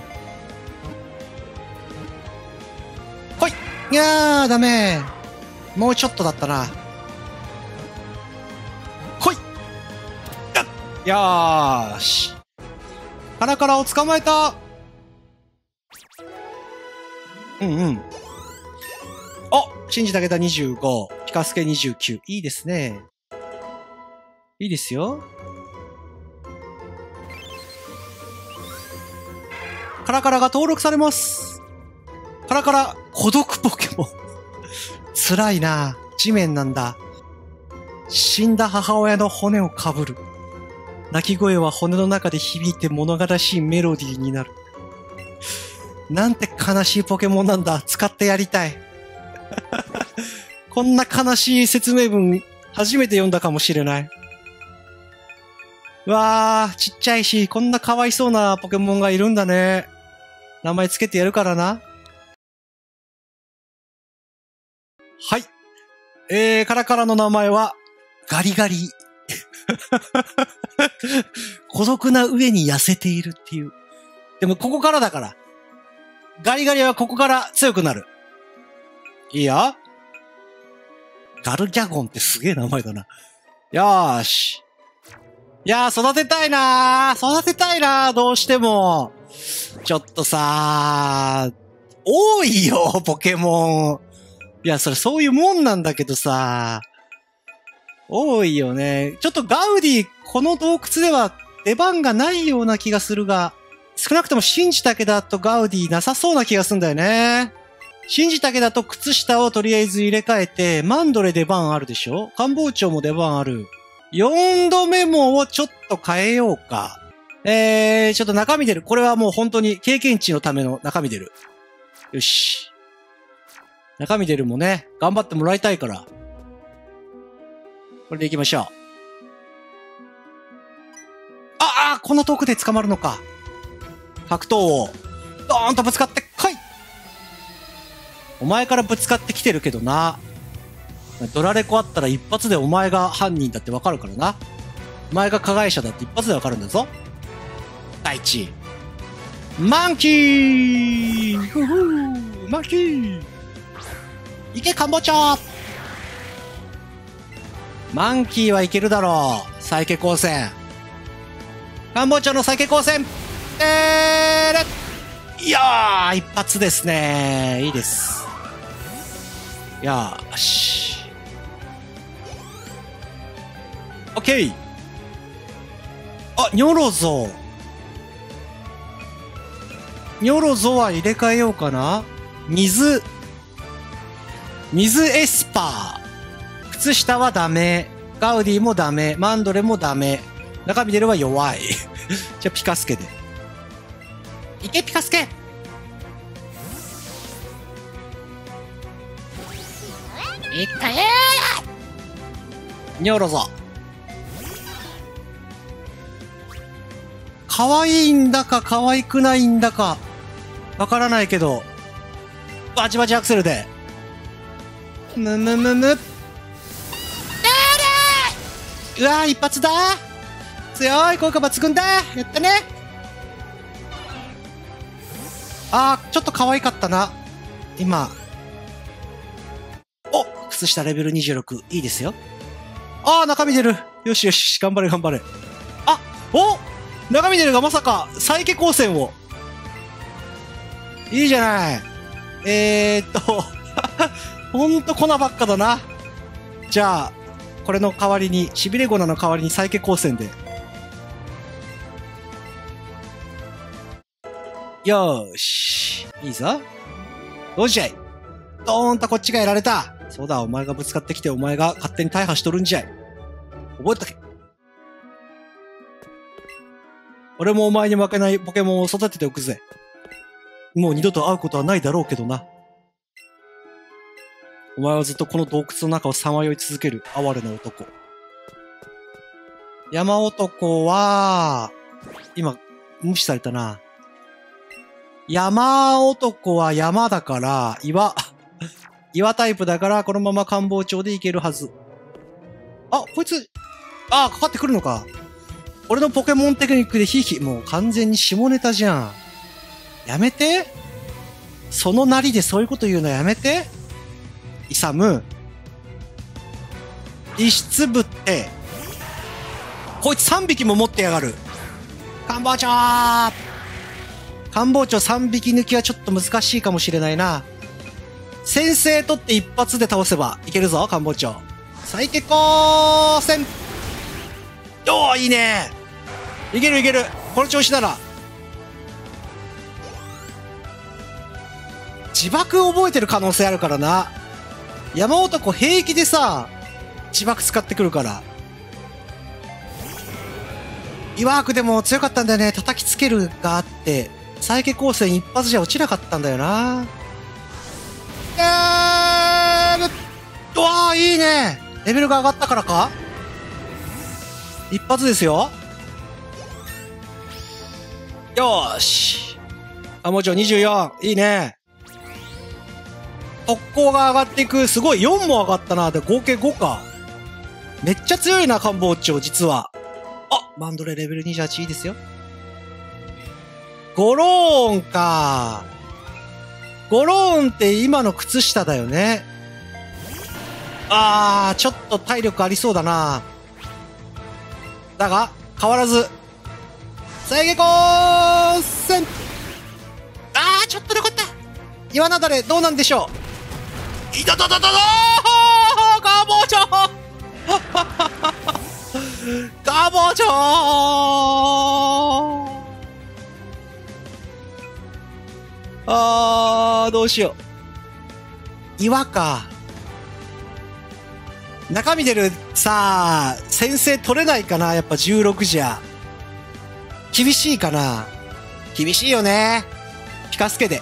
Speaker 1: ほい！いやー、ダメ。もうちょっとだったな。ほい！よーし。カラカラを捕まえた。うんうん。お！シンジ武田25。ピカスケ29。いいですね。いいですよ。カラカラが登録されます。カラカラ、孤独ポケモン。辛いな。地面なんだ。死んだ母親の骨をかぶる。泣き声は骨の中で響いて物悲しいメロディーになる。なんて悲しいポケモンなんだ。使ってやりたい。こんな悲しい説明文、初めて読んだかもしれない。うわー、ちっちゃいし、こんなかわいそうなポケモンがいるんだね。名前つけてやるからな。はい。カラカラの名前は、ガリガリ。孤独な上に痩せているっていう。でもここからだから。ガリガリはここから強くなる。いいよ。ガルギャゴンってすげえ名前だな。よーし。いやー、育てたいなー。育てたいなー。どうしても。ちょっとさー、多いよ、ポケモン。いや、それそういうもんなんだけどさ。多いよね。ちょっとガウディ、この洞窟では出番がないような気がするが、少なくともシンジタケダとガウディなさそうな気がするんだよね。シンジタケダと靴下をとりあえず入れ替えて、マンドレ出番あるでしょ？官房長も出番ある。4度目もをちょっと変えようか。ちょっと中身出る。これはもう本当に経験値のための中身出る。よし。中身出るもね、頑張ってもらいたいから。これで行きましょう。こんな遠くで捕まるのか。格闘を、ドーンとぶつかってこい！お前からぶつかってきてるけどな。ドラレコあったら一発でお前が犯人だってわかるからな。お前が加害者だって一発でわかるんだぞ。第一。マンキー！ふふー！マンキー！いけ、官房長！マンキーはいけるだろう。サイケ光線。官房長のサイケ光線！いやー、一発ですね。いいです。よーし。オッケー。ニョロゾ。ニョロゾは入れ替えようかな。水エスパー。靴下はダメ。ガウディもダメ。マンドレもダメ。中身出るは弱い。じゃあピカスケで。いけ、ピカスケ！ いったよーにょろぞ。可愛いんだか可愛くないんだかわからないけど、バチバチアクセルでむむむむ。うわー、一発だー。強い、効果抜群だー。やったね。あー、ちょっと可愛かったな今。お、靴下レベル26、いいですよ。あー、中身出る。よしよし、頑張れ頑張れ。あ、お、中身出るがまさかサイケ光線を。いいじゃない。ほんと粉ばっかだな。じゃあこれの代わりに、しびれ粉の代わりにサイケ光線で。よーし、いいぞ。どうじゃい。ドーンとこっちがやられた。そうだ、お前がぶつかってきて、お前が勝手に大破しとるんじゃい。覚えとけ。俺もお前に負けないポケモンを育てておくぜ。もう二度と会うことはないだろうけどな。お前はずっとこの洞窟の中をさまよい続ける哀れな男。山男は、今、無視されたな。山男は山だから、岩タイプだから、このまま官房長でいけるはず。あ、こいつ、かかってくるのか。俺のポケモンテクニックでもう完全に下ネタじゃん。やめて。そのなりでそういうこと言うのやめて。イサム。遺失部って、こいつ3匹も持ってやがる。官房長官房長3匹抜きはちょっと難しいかもしれないな。先制取って一発で倒せばいけるぞ、官房長。最結光戦。おー、いいね。いけるいける。この調子なら。自爆覚えてる可能性あるからな。山男平気でさ、自爆使ってくるから。岩枠でも強かったんだよね。叩きつけるがあって、サイケ光線一発じゃ落ちなかったんだよな。うわー、いいね。レベルが上がったからか。一発ですよ。よーし。もちろん24。いいね。特攻が上がっていく。すごい。4も上がったな。で、合計5か。めっちゃ強いな、官房長、実は。マンドレレベル28いいですよ。ゴローンか。ゴローンって今の靴下だよね。ちょっと体力ありそうだな。だが、変わらず。再下校戦。ちょっと残った。岩なだれ、どうなんでしょう。いたたたたたー官房長官房長どうしよう。岩か。中身出るさあ、先制取れないかな。やっぱ16じゃ。厳しいかな。厳しいよね。ピカスケで。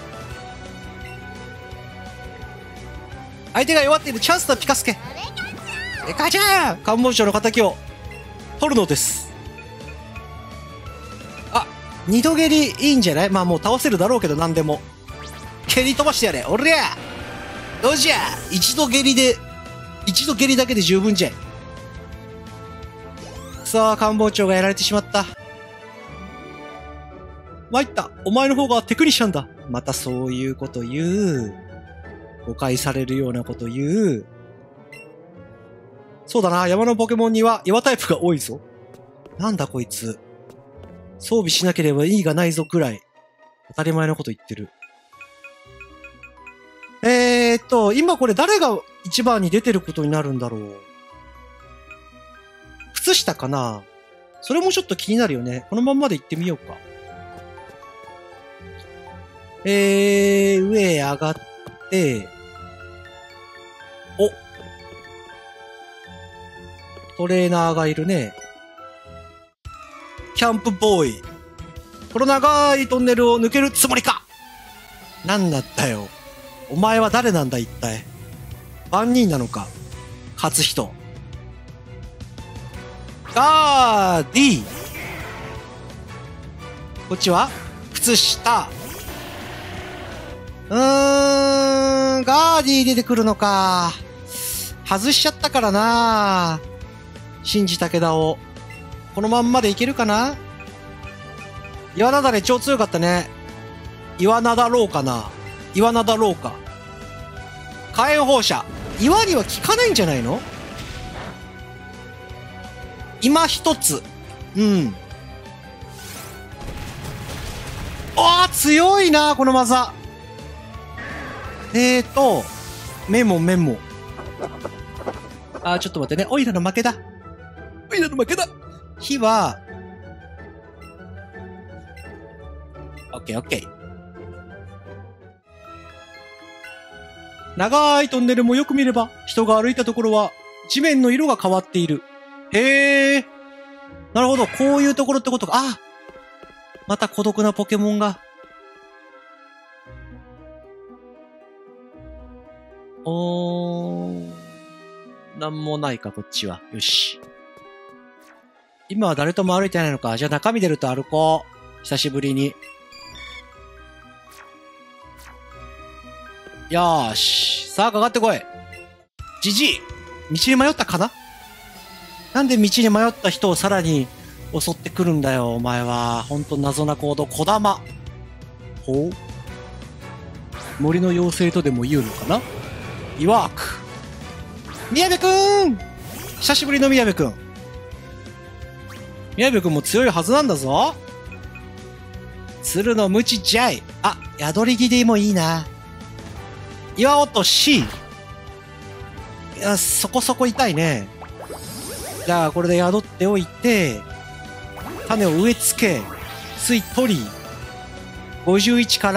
Speaker 1: 相手が弱っているチャンスのピカスケ。デカちゃん官房長の敵を取るのです。二度蹴りいいんじゃない。まあもう倒せるだろうけど、何でも。蹴り飛ばしてやれ。おりゃどうじゃ。一度蹴りだけで十分じゃい。さあ、官房長がやられてしまった。参った。お前の方がテクニシャンだ。またそういうこと言う。誤解されるようなこと言う。そうだな。山のポケモンには岩タイプが多いぞ。なんだこいつ。装備しなければ意味がないぞくらい。当たり前のこと言ってる。今これ誰が一番に出てることになるんだろう。靴下かな。それもちょっと気になるよね。このまんまで行ってみようか。上上がって、トレーナーがいるね。キャンプボーイ。この長いトンネルを抜けるつもりか。なんだったよ。お前は誰なんだ一体。 万人なのか。勝つ人。ガーディ。こっちは靴下。ガーディ出てくるのか。外しちゃったからな。シンジ武田を。このまんまでいけるかな。岩なだれ超強かったね。岩なだろうかな。岩なだろうか。火炎放射。岩には効かないんじゃないの。今一つ。うん。ああ、強いな、この技。メモ。あー、ちょっと待ってね。オイラの負けだ。火は、オッケー。長いトンネルもよく見れば、人が歩いたところは、地面の色が変わっている。へえ。なるほど、こういうところってことか。あ、また孤独なポケモンが。なんもないか、こっちは。よし。今は誰とも歩いてないのか。じゃあ中身出ると歩こう。久しぶりに。よーし。さあ、かかってこい。じじい。道に迷ったかな。なんで道に迷った人をさらに襲ってくるんだよ、お前は。ほんと謎な行動。小玉。ほう。森の妖精とでも言うのかな。イワーク。宮部くん。久しぶりの宮部くん。宮部くんも強いはずなんだぞ。鶴の無知じゃい。あ、宿り木でもいいな。岩落とし。いや、そこそこ痛いね。じゃあ、これで宿っておいて、種を植え付け、水取り、51から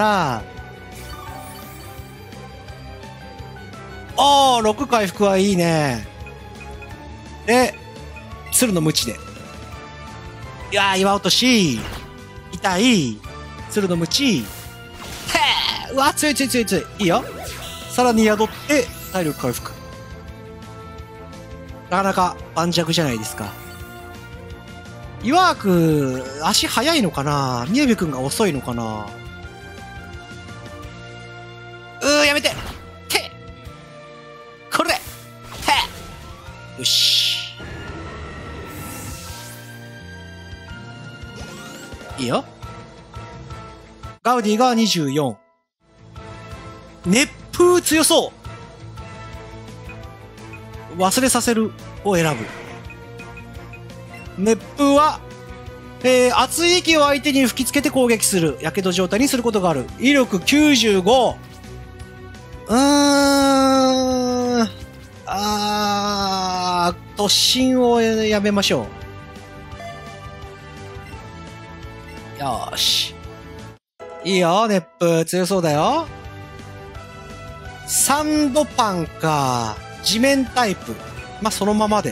Speaker 1: 、6回復はいいね。で、鶴の無知で。いやー、岩落とし。痛い。鶴の無知。へー、うわ、強い。いいよ。さらに宿って、体力回復。なかなか盤石じゃないですか。イワーク、足速いのかな。宮部くんが遅いのかな。やめて。これで。よし。いいよ。ガウディが24。熱風強そう。忘れさせるを選ぶ。熱風は、熱い息を相手に吹きつけて攻撃する。やけど状態にすることがある。威力95。突進をやめましょう。よーし。いいよ、熱風。強そうだよ。サンドパンか。地面タイプ。まあ、そのままで。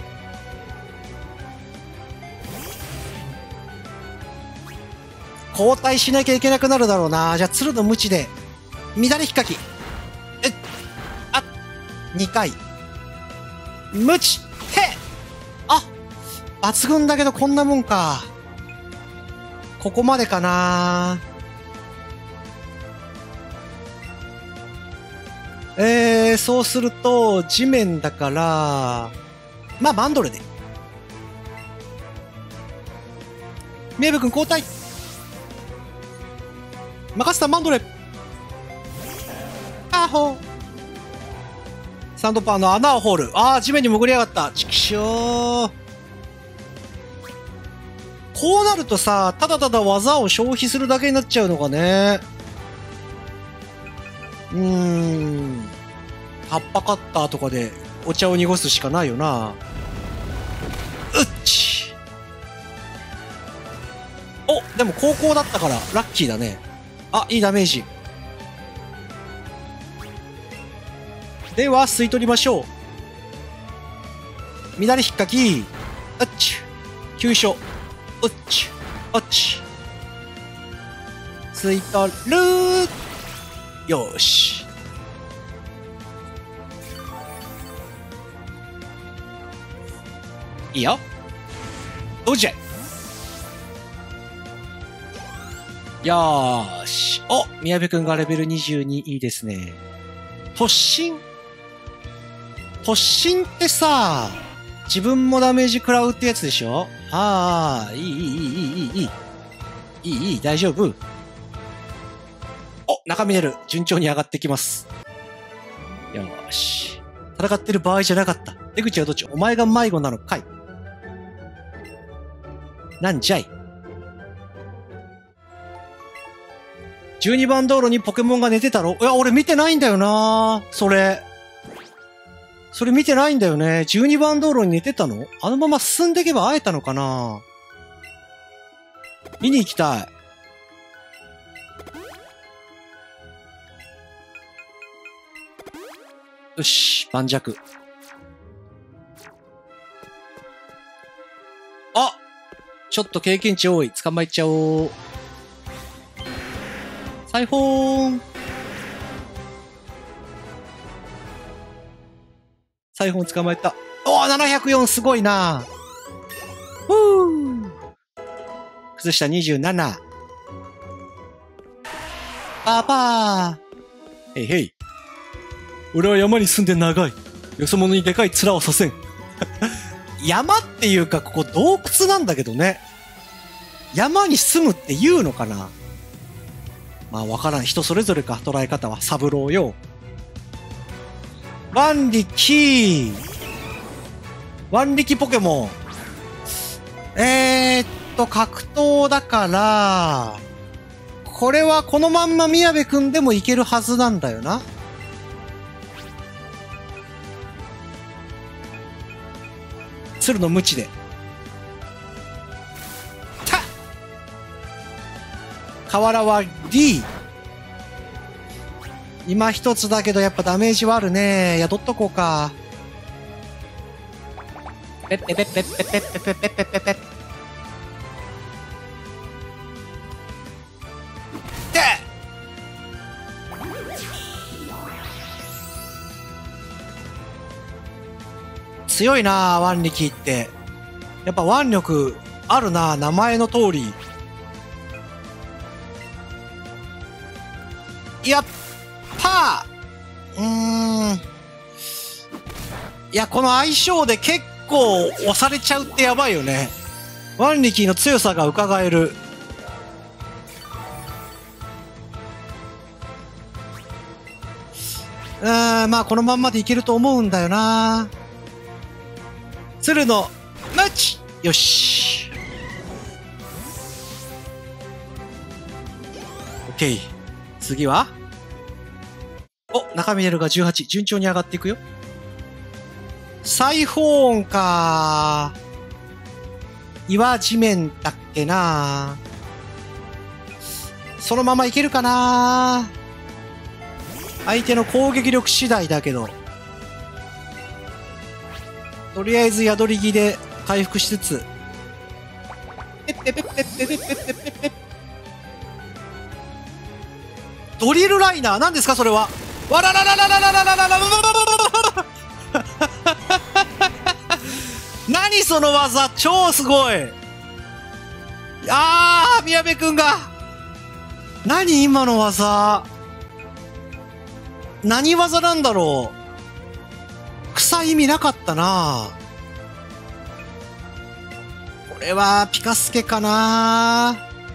Speaker 1: 交代しなきゃいけなくなるだろうな。じゃあ、鶴の無知で。乱れ引っかき。2回。無知。抜群だけどこんなもんか。ここまでかな。そうすると、地面だから、まあ、マンドレで。宮部君交代。任せたマンドレ。サンドパンの穴を掘る。地面に潜りやがった。ちくしょう。こうなるとさ、ただただ技を消費するだけになっちゃうのかね。葉っぱカッターとかでお茶を濁すしかないよな。でも高校だったからラッキーだね。いいダメージ。では、吸い取りましょう。乱れ引っかき。急所。吸い取る。よし。 いいよ。どうじゃい。よーし。お、宮部くんがレベル22、いいですね。突進ってさ、自分もダメージ食らうってやつでしょ？ああ、いい、大丈夫。お、中身出る。順調に上がってきます。よーし。戦ってる場合じゃなかった。出口はどっち？お前が迷子なのかい？なんじゃい。12番道路にポケモンが寝てたろ？いや、俺見てないんだよなそれ見てないんだよね。12番道路に寝てたの？あのまま進んでいけば会えたのかな？見に行きたい。よし、盤石。あ！ちょっと経験値多い。捕まえちゃおう。サイフォーン。サイフォン捕まえた。おー、704すごいな。崩した27。パーパー。へいへい。俺は山に住んで長い。よそ者にでかい面をさせん。山っていうか、ここ洞窟なんだけどね。山に住むって言うのかな？まあわからん。人それぞれか、捉え方は。サブローよ。腕力ポケモン。格闘だから、これはこのまんま宮部くんでもいけるはずなんだよな。鶴の無知で。たっ！河原は D。今一つだけどやっぱダメージはあるね。宿っとこうか。ペッペペッペッペッペッペッペッペッペッペッペッ。で強いな腕力って。やっぱ腕力あるな、名前の通り。やっパー。いや、この相性で結構押されちゃうってやばいよね。腕力の強さが伺える。まあこのまんまでいけると思うんだよな。鶴のマッチ。よし。オッケー。次はお、中身出るが18。順調に上がっていくよ。サイフォーンか。岩地面だっけな。そのままいけるかな。相手の攻撃力次第だけど。とりあえず宿り木で回復しつつ。ペッペペッペッペペッペッペッペッペッ。ドリルライナー？何ですかそれは。わらららららららららら。何その技、超すごい。宮部くんが。何今の技。何技なんだろう。草意味なかったな。これはピカスケかな。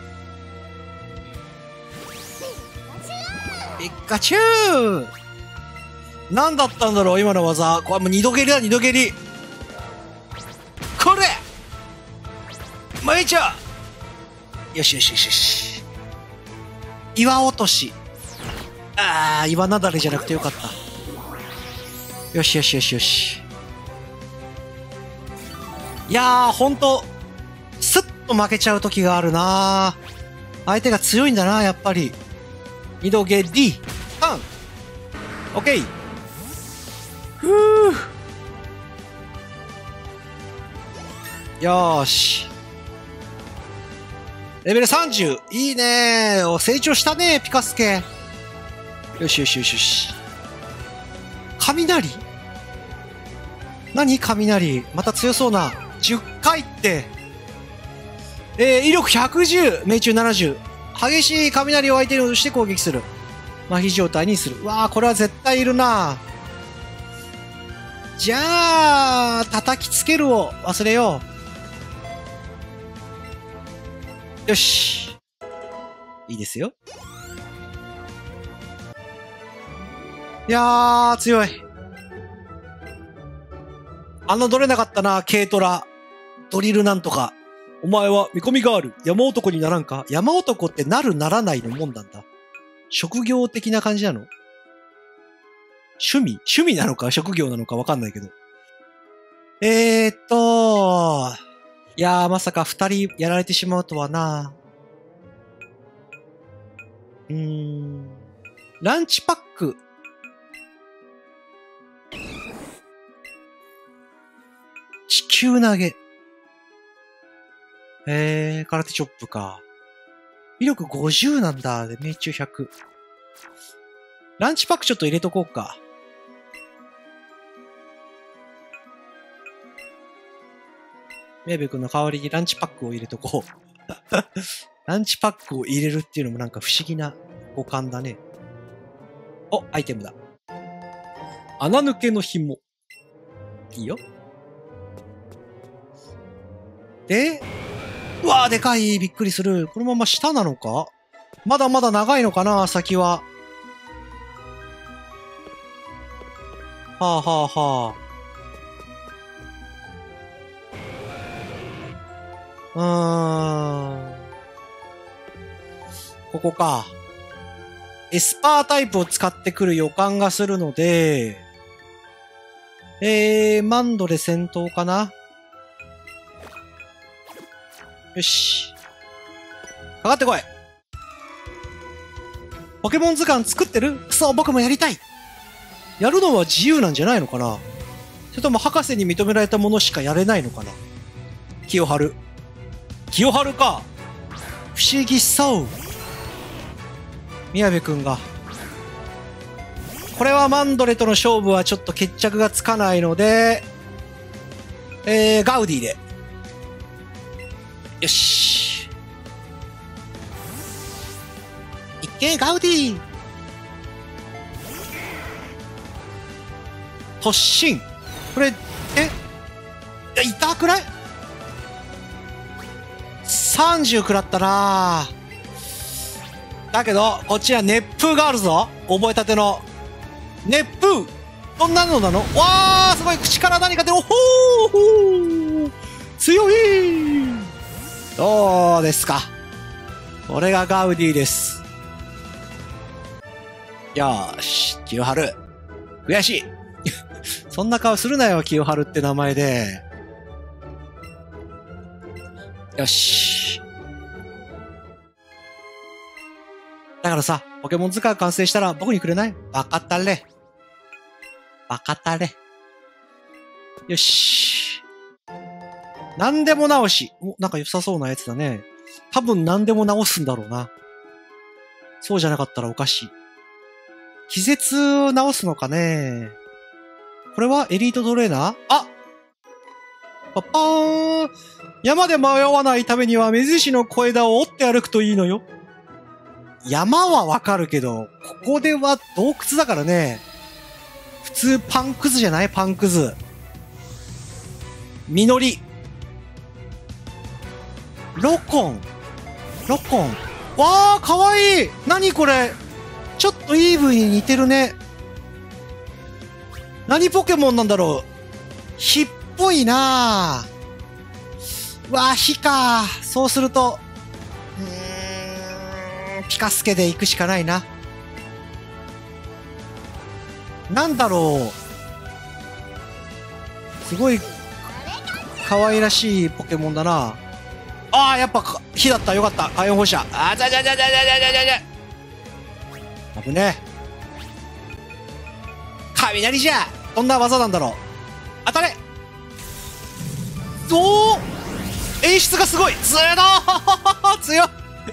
Speaker 1: ピカチュウ。何だったんだろう今の技。これもう二度蹴りだ、二度蹴り。これまいちゃう。よしよしよしよし。岩落とし。岩なだれじゃなくてよかった。よしよしよしよし。いやー、ほんと、スッと負けちゃう時があるな。相手が強いんだな、やっぱり。二度蹴り、パン。オッケー。ふぅ。よーし。レベル30。いいねー。成長したねピカスケ。よしよしよしよし。雷？何雷？また強そうな。 10回って。威力110、命中70。激しい雷を相手に落として攻撃する。麻痺状態にする。うわー、これは絶対いるな。じゃあ、叩きつけるを忘れよう。よし。いいですよ。いやー、強い。侮れなかったな、軽トラ。ドリルなんとか。お前は見込みがある。山男にならんか？山男ってなるならないのもんなんだ。職業的な感じなの？趣味なのか職業なのかわかんないけど。いやー、まさか2人やられてしまうとはな。ランチパック。地球投げ。空手チョップか。威力50なんだ。で、命中100。ランチパックちょっと入れとこうか。宮部君の代わりにランチパックを入れとこう。ランチパックを入れるっていうのもなんか不思議な五感だね。お、アイテムだ。穴抜けの紐。いいよ。で、うわー、でかい。びっくりする。このまま下なのか？まだまだ長いのかな、先は。はあはあはあ。ここか。エスパータイプを使ってくる予感がするので、マンドレ戦闘かな？よし。かかってこい。ポケモン図鑑作ってる？そう、僕もやりたい。やるのは自由なんじゃないのかな？それとも博士に認められたものしかやれないのかな？清春。清春か。不思議そう。宮部くんが。これはマンドレとの勝負はちょっと決着がつかないので、ガウディで。よし。いっけ、ガウディ。突進。これ、痛くない？ 30 食らったな。だけど、こっちは熱風があるぞ。覚えたての。熱風！どんなのなの？わー、すごい。口から何か出る。おほー！強い！どうですか？これがガウディです。よーし、清春。悔しい。そんな顔するなよ、清春って名前で。よし。だからさ、ポケモン図鑑完成したら僕にくれない？わかったれ。わかったれ。よし。何でも直し。お、なんか良さそうなやつだね。多分何でも直すんだろうな。そうじゃなかったらおかしい。気絶を直すのかね。これはエリートトレーナー？あ！パパーン！山で迷わないためには目印の小枝を折って歩くといいのよ。山はわかるけど、ここでは洞窟だからね。普通パンくずじゃない？パンくず。実り。ロコン。ロコン。わー、かわいい！何これ？ちょっとイーブンに似てるね。何ポケモンなんだろう？火っぽいなぁ。うわぁ、火か。そうすると、ピカスケで行くしかないな。なんだろう。すごい、可愛らしいポケモンだな。ああ、やっぱ火だった。よかった。火炎放射。あー、じゃ。危ねえ。雷じゃ。どんな技なんだろう。当たれ。おお、演出がすごい。強い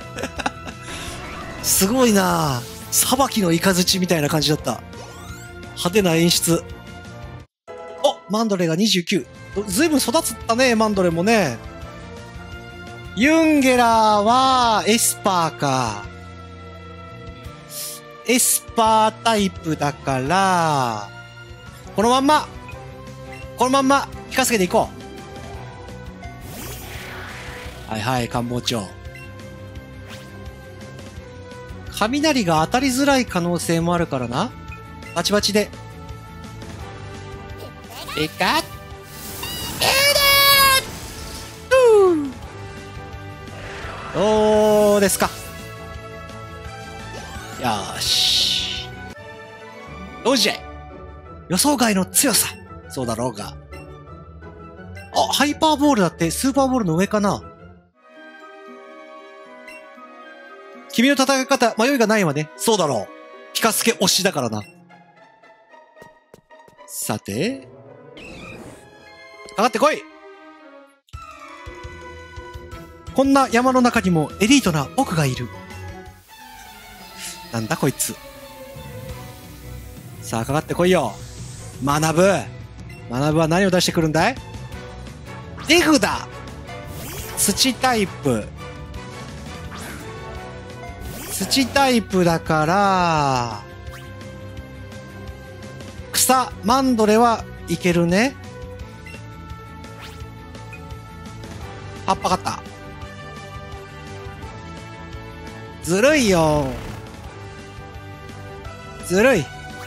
Speaker 1: すごいな。裁きのイカズチみたいな感じだった。派手な演出。お、マンドレが29。 ずいぶん育つったね、マンドレもね。ユンゲラーは、エスパーか。エスパータイプだから、このまんま、引かせていこう。はいはい、官房長。雷が当たりづらい可能性もあるからな。バチバチで。ピカッどうですか。よーし。どうじゃい。予想外の強さ。そうだろうが。あ、ハイパーボールだってスーパーボールの上かな。君の戦い方、迷いがないわね。そうだろう。ピカスケ推しだからな。さて。かかってこい。こんな山の中にもエリートな僕がいる。なんだこいつ。さあ、かかってこいよ。学ぶは何を出してくるんだい？デフだ。土タイプ。土タイプだから、草、マンドレはいけるね。葉っぱかった。ずるいよ。ずるい。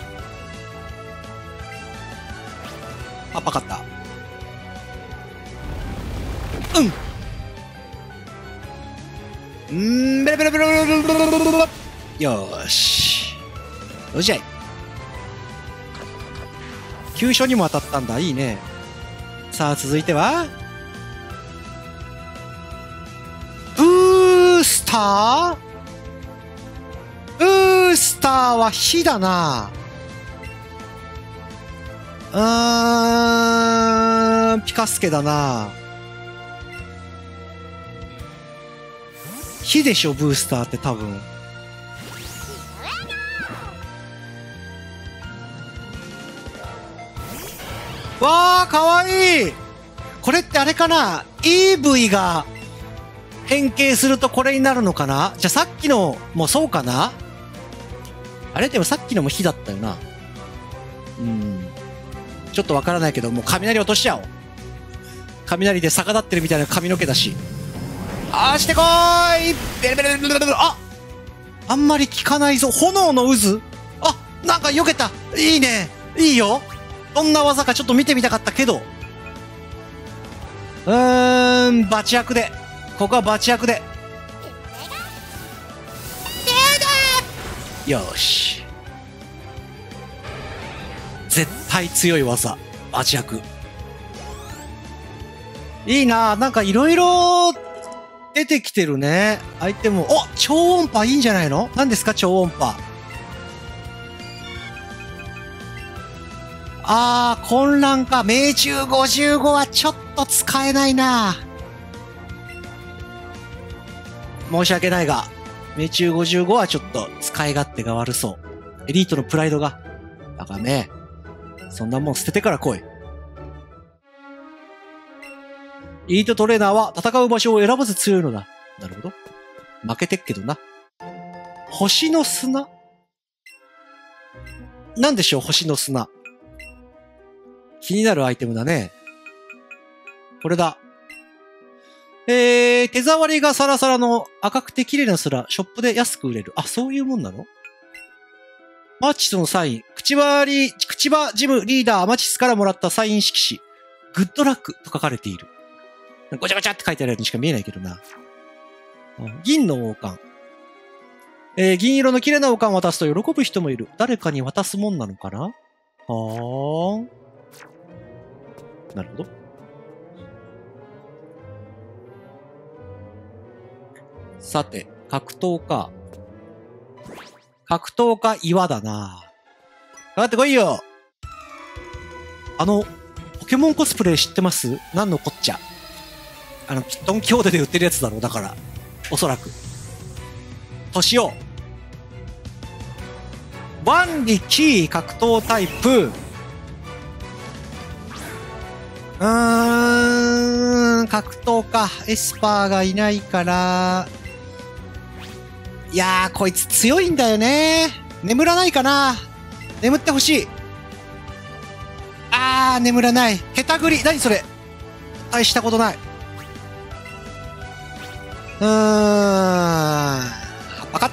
Speaker 1: 葉っぱかった。ベラベラベラベラベラベラベラベラ。よーし。よっしゃい。急所にも当たったんだ。いいね。さあ、続いてはブースターは火だな。ピカスケだな。火でしょ、ブースターって多分。わー、かわいい。これってあれかな？ EV が変形するとこれになるのかな？じゃあさっきのもそうかな？あれでもさっきのも火だったよな。ちょっとわからないけど、もう雷落としちゃおう。雷で逆立ってるみたいな髪の毛だし。してこーい。ベルベルベルベルベル。あんまり効かないぞ。炎の渦。なんか避けた。いいね。いいよ。どんな技かちょっと見てみたかったけど。バチ役で。ここはバチ役で。よーし。絶対強い技。バチ役。いいなぁ。なんかいろいろ出てきてるね。相手も。超音波いいんじゃないの？何ですか、超音波。混乱か。命中55はちょっと使えないな。申し訳ないが、命中55はちょっと使い勝手が悪そう。エリートのプライドが。だからね、そんなもん捨ててから来い。エリートトレーナーは戦う場所を選ばず強いのだ。なるほど。負けてっけどな。星の砂？なんでしょう、星の砂。気になるアイテムだね。これだ。手触りがサラサラの赤くて綺麗な砂、ショップで安く売れる。そういうもんなの？マーチスのサイン。口場ジムリーダーマチスからもらったサイン色紙。グッドラックと書かれている。ごちゃごちゃって書いてあるようにしか見えないけどな。銀の王冠。銀色の綺麗な王冠を渡すと喜ぶ人もいる。誰かに渡すもんなのかな？なるほど。さて、格闘家。格闘家岩だな。かかってこいよ。ポケモンコスプレ知ってます？なんのこっちゃ。ドンキホーテで売ってるやつだろう。だから。おそらく。年を。万力格闘タイプ。 格闘か。エスパーがいないから。いやー、こいつ強いんだよね。眠らないかな。眠ってほしい。眠らない。ヘタグリ。何それ。大したことない。わかった。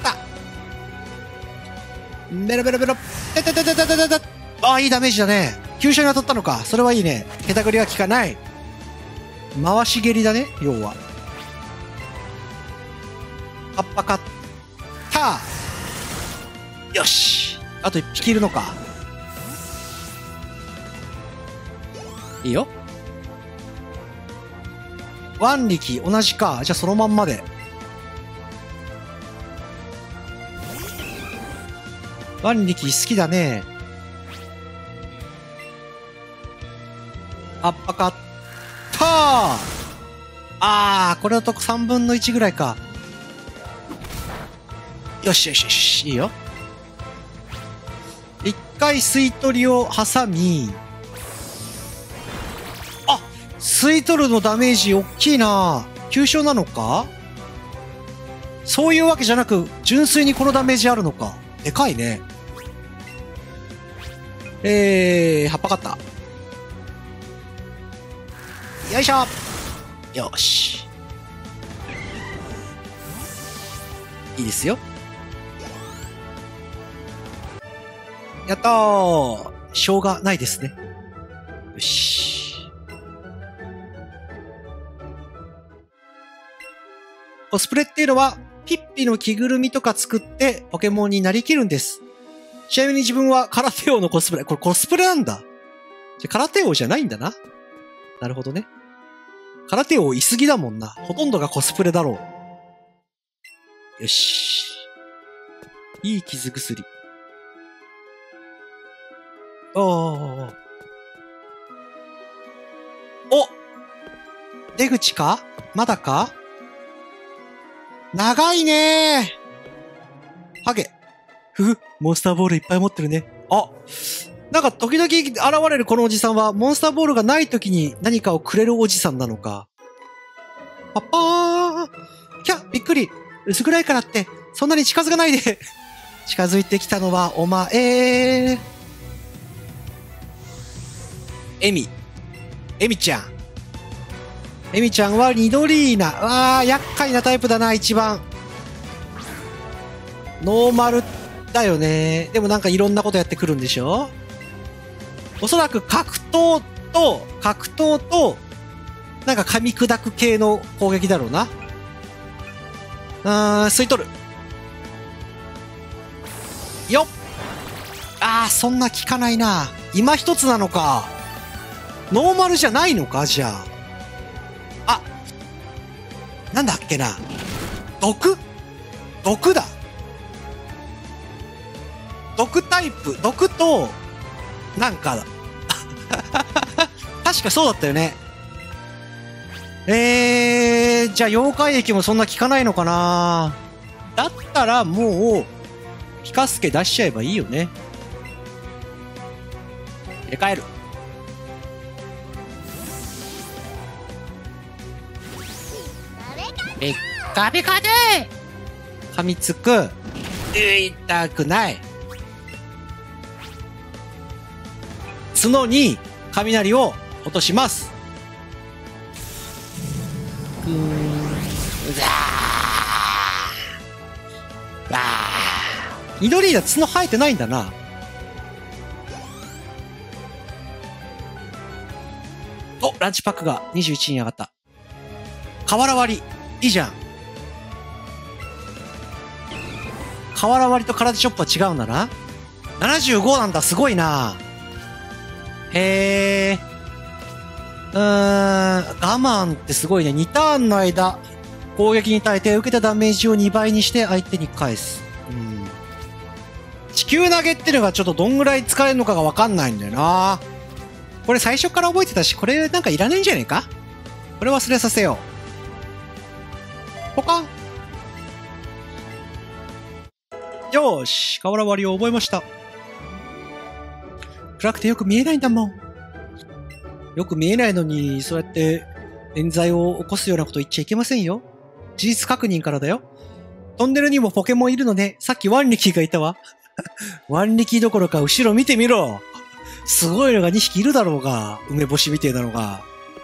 Speaker 1: ベロベロベロ。いいダメージだね。急所に当たったのか。それはいいね。ヘタグリは効かない。回し蹴りだね、要は。パッパカッター。よし。あと1匹いるのか。いいよ。腕力同じか。じゃあそのまんまで。腕力好きだね。パッパカッター。これだと3分の1ぐらいか。よしよしよし。いいよ。一回吸い取りを挟み。吸い取るのダメージ大きいな。急所なのか。そういうわけじゃなく、純粋にこのダメージあるのか。でかいね。葉っぱカッター。よいしょ。よし。いいですよ。やったー。しょうがないですね。よし。コスプレっていうのは、ピッピの着ぐるみとか作ってポケモンになりきるんです。ちなみに自分は空手王のコスプレ。これコスプレなんだ。空手王じゃないんだな。なるほどね。空手王いすぎだもんな。ほとんどがコスプレだろう。よし。いい傷薬。お出口か？まだか？長いねー。ハゲ。モンスターボールいっぱい持ってるね。なんか時々現れるこのおじさんは、モンスターボールがない時に何かをくれるおじさんなのか。パッパー。びっくり。薄暗いからって、そんなに近づかないで。近づいてきたのはお前。エミちゃん。エミちゃんはニドリーナ。厄介なタイプだな、一番。ノーマルだよね。でもなんかいろんなことやってくるんでしょ？おそらく格闘と、なんか噛み砕く系の攻撃だろうな。吸い取る。よっ。そんな効かないな。今一つなのか。ノーマルじゃないのか、じゃあ。なんだっけな。毒だ。毒タイプ。毒と、なんかだ。確かそうだったよね。じゃあ妖怪液もそんな効かないのかな。だったらもう、ピカスケ出しちゃえばいいよね。入れ替える。ピッカピカで噛みつく。痛くない。角に雷を落とします。緑だ、角生えてないんだな。ランチパックが21に上がった。瓦割り。いいじゃん。瓦割りと空手チョップは違うんだな。75なんだ、すごいな。へー。我慢ってすごいね。2ターンの間、攻撃に耐えて受けたダメージを2倍にして相手に返す。地球投げってのがちょっとどんぐらい使えるのかがわかんないんだよな。これ最初から覚えてたし、これなんかいらないんじゃねえか？これ忘れさせよう。ポカン。よーし、瓦割りを覚えました。暗くてよく見えないんだもん。 よく見えないのに、そうやって冤罪を起こすようなこと言っちゃいけませんよ。事実確認からだよ。トンネルにもポケモンいるのね。さっきワンリキがいたわ。ワンリキどころか後ろ見てみろ。すごいのが2匹いるだろうが。梅干しみてえなのが。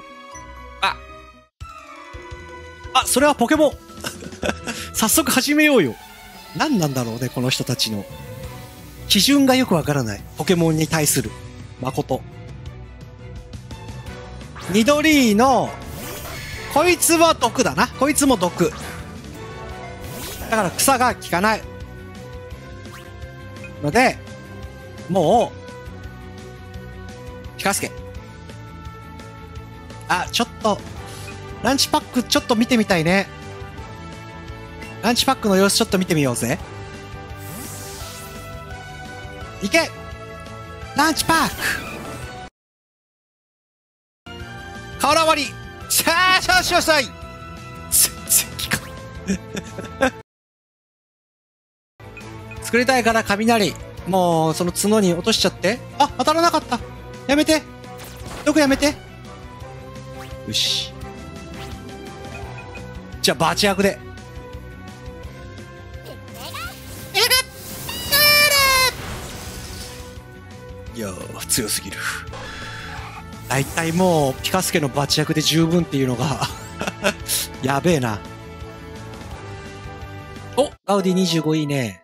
Speaker 1: それはポケモン。早速始めようよ。何なんだろうね、この人たちの。基準がよくわからない。ポケモンに対する。誠。緑の、こいつは毒だな。こいつも毒。だから草が効かない。ので、もう、ピカスケ。ちょっと、ランチパックちょっと見てみたいね。ランチパックの様子ちょっと見てみようぜ。いけ！ランチパック！瓦割り！さあ、少々遅い！全然効かん。作りたいから雷。もう、その角に落としちゃって。当たらなかった。やめて。毒やめて。よし。じゃあ、バチ役で。いやー、強すぎる。だいたいもう、ピカスケのバチ役で十分っていうのが、やべえな。お、ガウディ25いいね。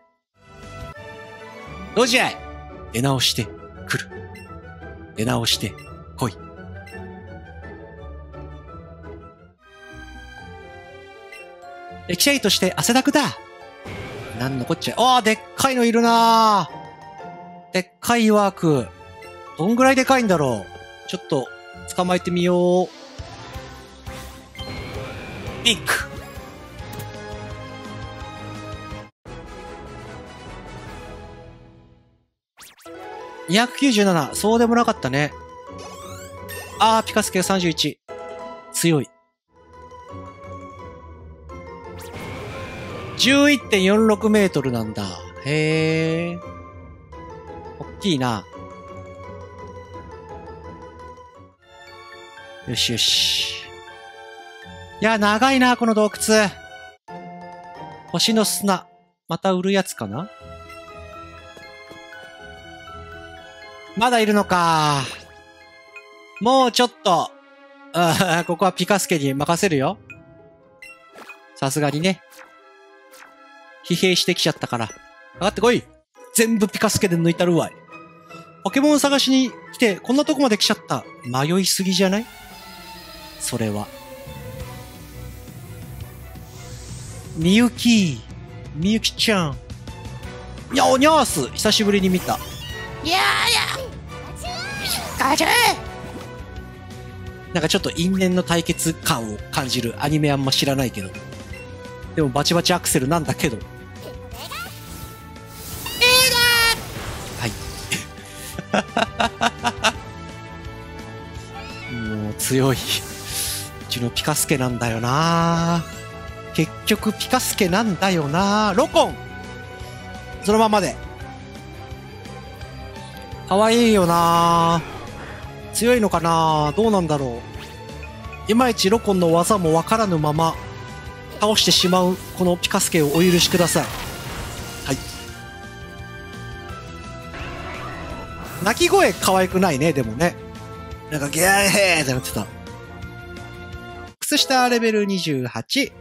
Speaker 1: どうじゃい？出直してくる。出直して来い。歴史として汗だくだ。なんのこっちゃ。でっかいのいるなー。でっかいワーク。どんぐらいでかいんだろう。ちょっと、捕まえてみよう。ビッグ。297。そうでもなかったね。ピカスケ31。強い。11.46 メートルなんだ。へえ。おっきいな。よしよし。いや、長いな、この洞窟。星の砂。また売るやつかな？まだいるのか。もうちょっと。ここはピカスケに任せるよ。さすがにね。疲弊してきちゃったから。かかってこい。全部ピカスケで抜いたるわい。ポケモン探しに来てこんなとこまで来ちゃった。迷いすぎじゃない？それは。みゆきちゃん。にゃおにゃーす。久しぶりに見た。ガチャー！なんかちょっと因縁の対決感を感じるアニメあんま知らないけど。でもバチバチアクセルなんだけど。はい。もう強い。うちのピカスケなんだよな。結局ピカスケなんだよな。ロコンそのままで。かわいいよな。強いのかな。どうなんだろう。いまいちロコンの技もわからぬまま倒してしまうこのピカスケをお許しください。はい。鳴き声可愛くないね、でもね。なんかギャーヘーってなってた。靴下レベル28。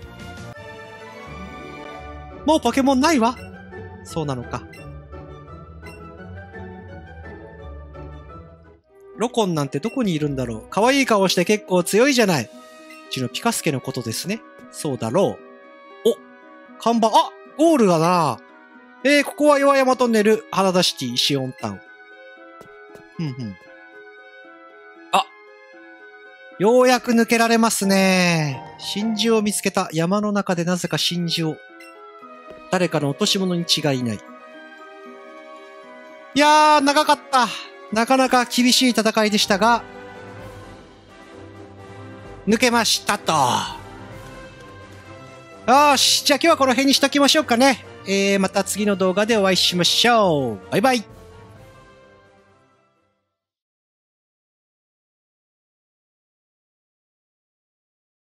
Speaker 1: もうポケモンないわ。そうなのか。ロコンなんてどこにいるんだろう。可愛い顔して結構強いじゃない。うちのピカスケのことですね。そうだろう。お、看板、ゴールだな。ここは岩山トンネル、花田シティ、シオンタウン。ようやく抜けられますね。真珠を見つけた。山の中でなぜか真珠を。誰かの落とし物に違いない。いやー、長かった。なかなか厳しい戦いでしたが、抜けましたと。よし、じゃあ今日はこの辺にしときましょうかね。また次の動画でお会いしましょう。バイバイ。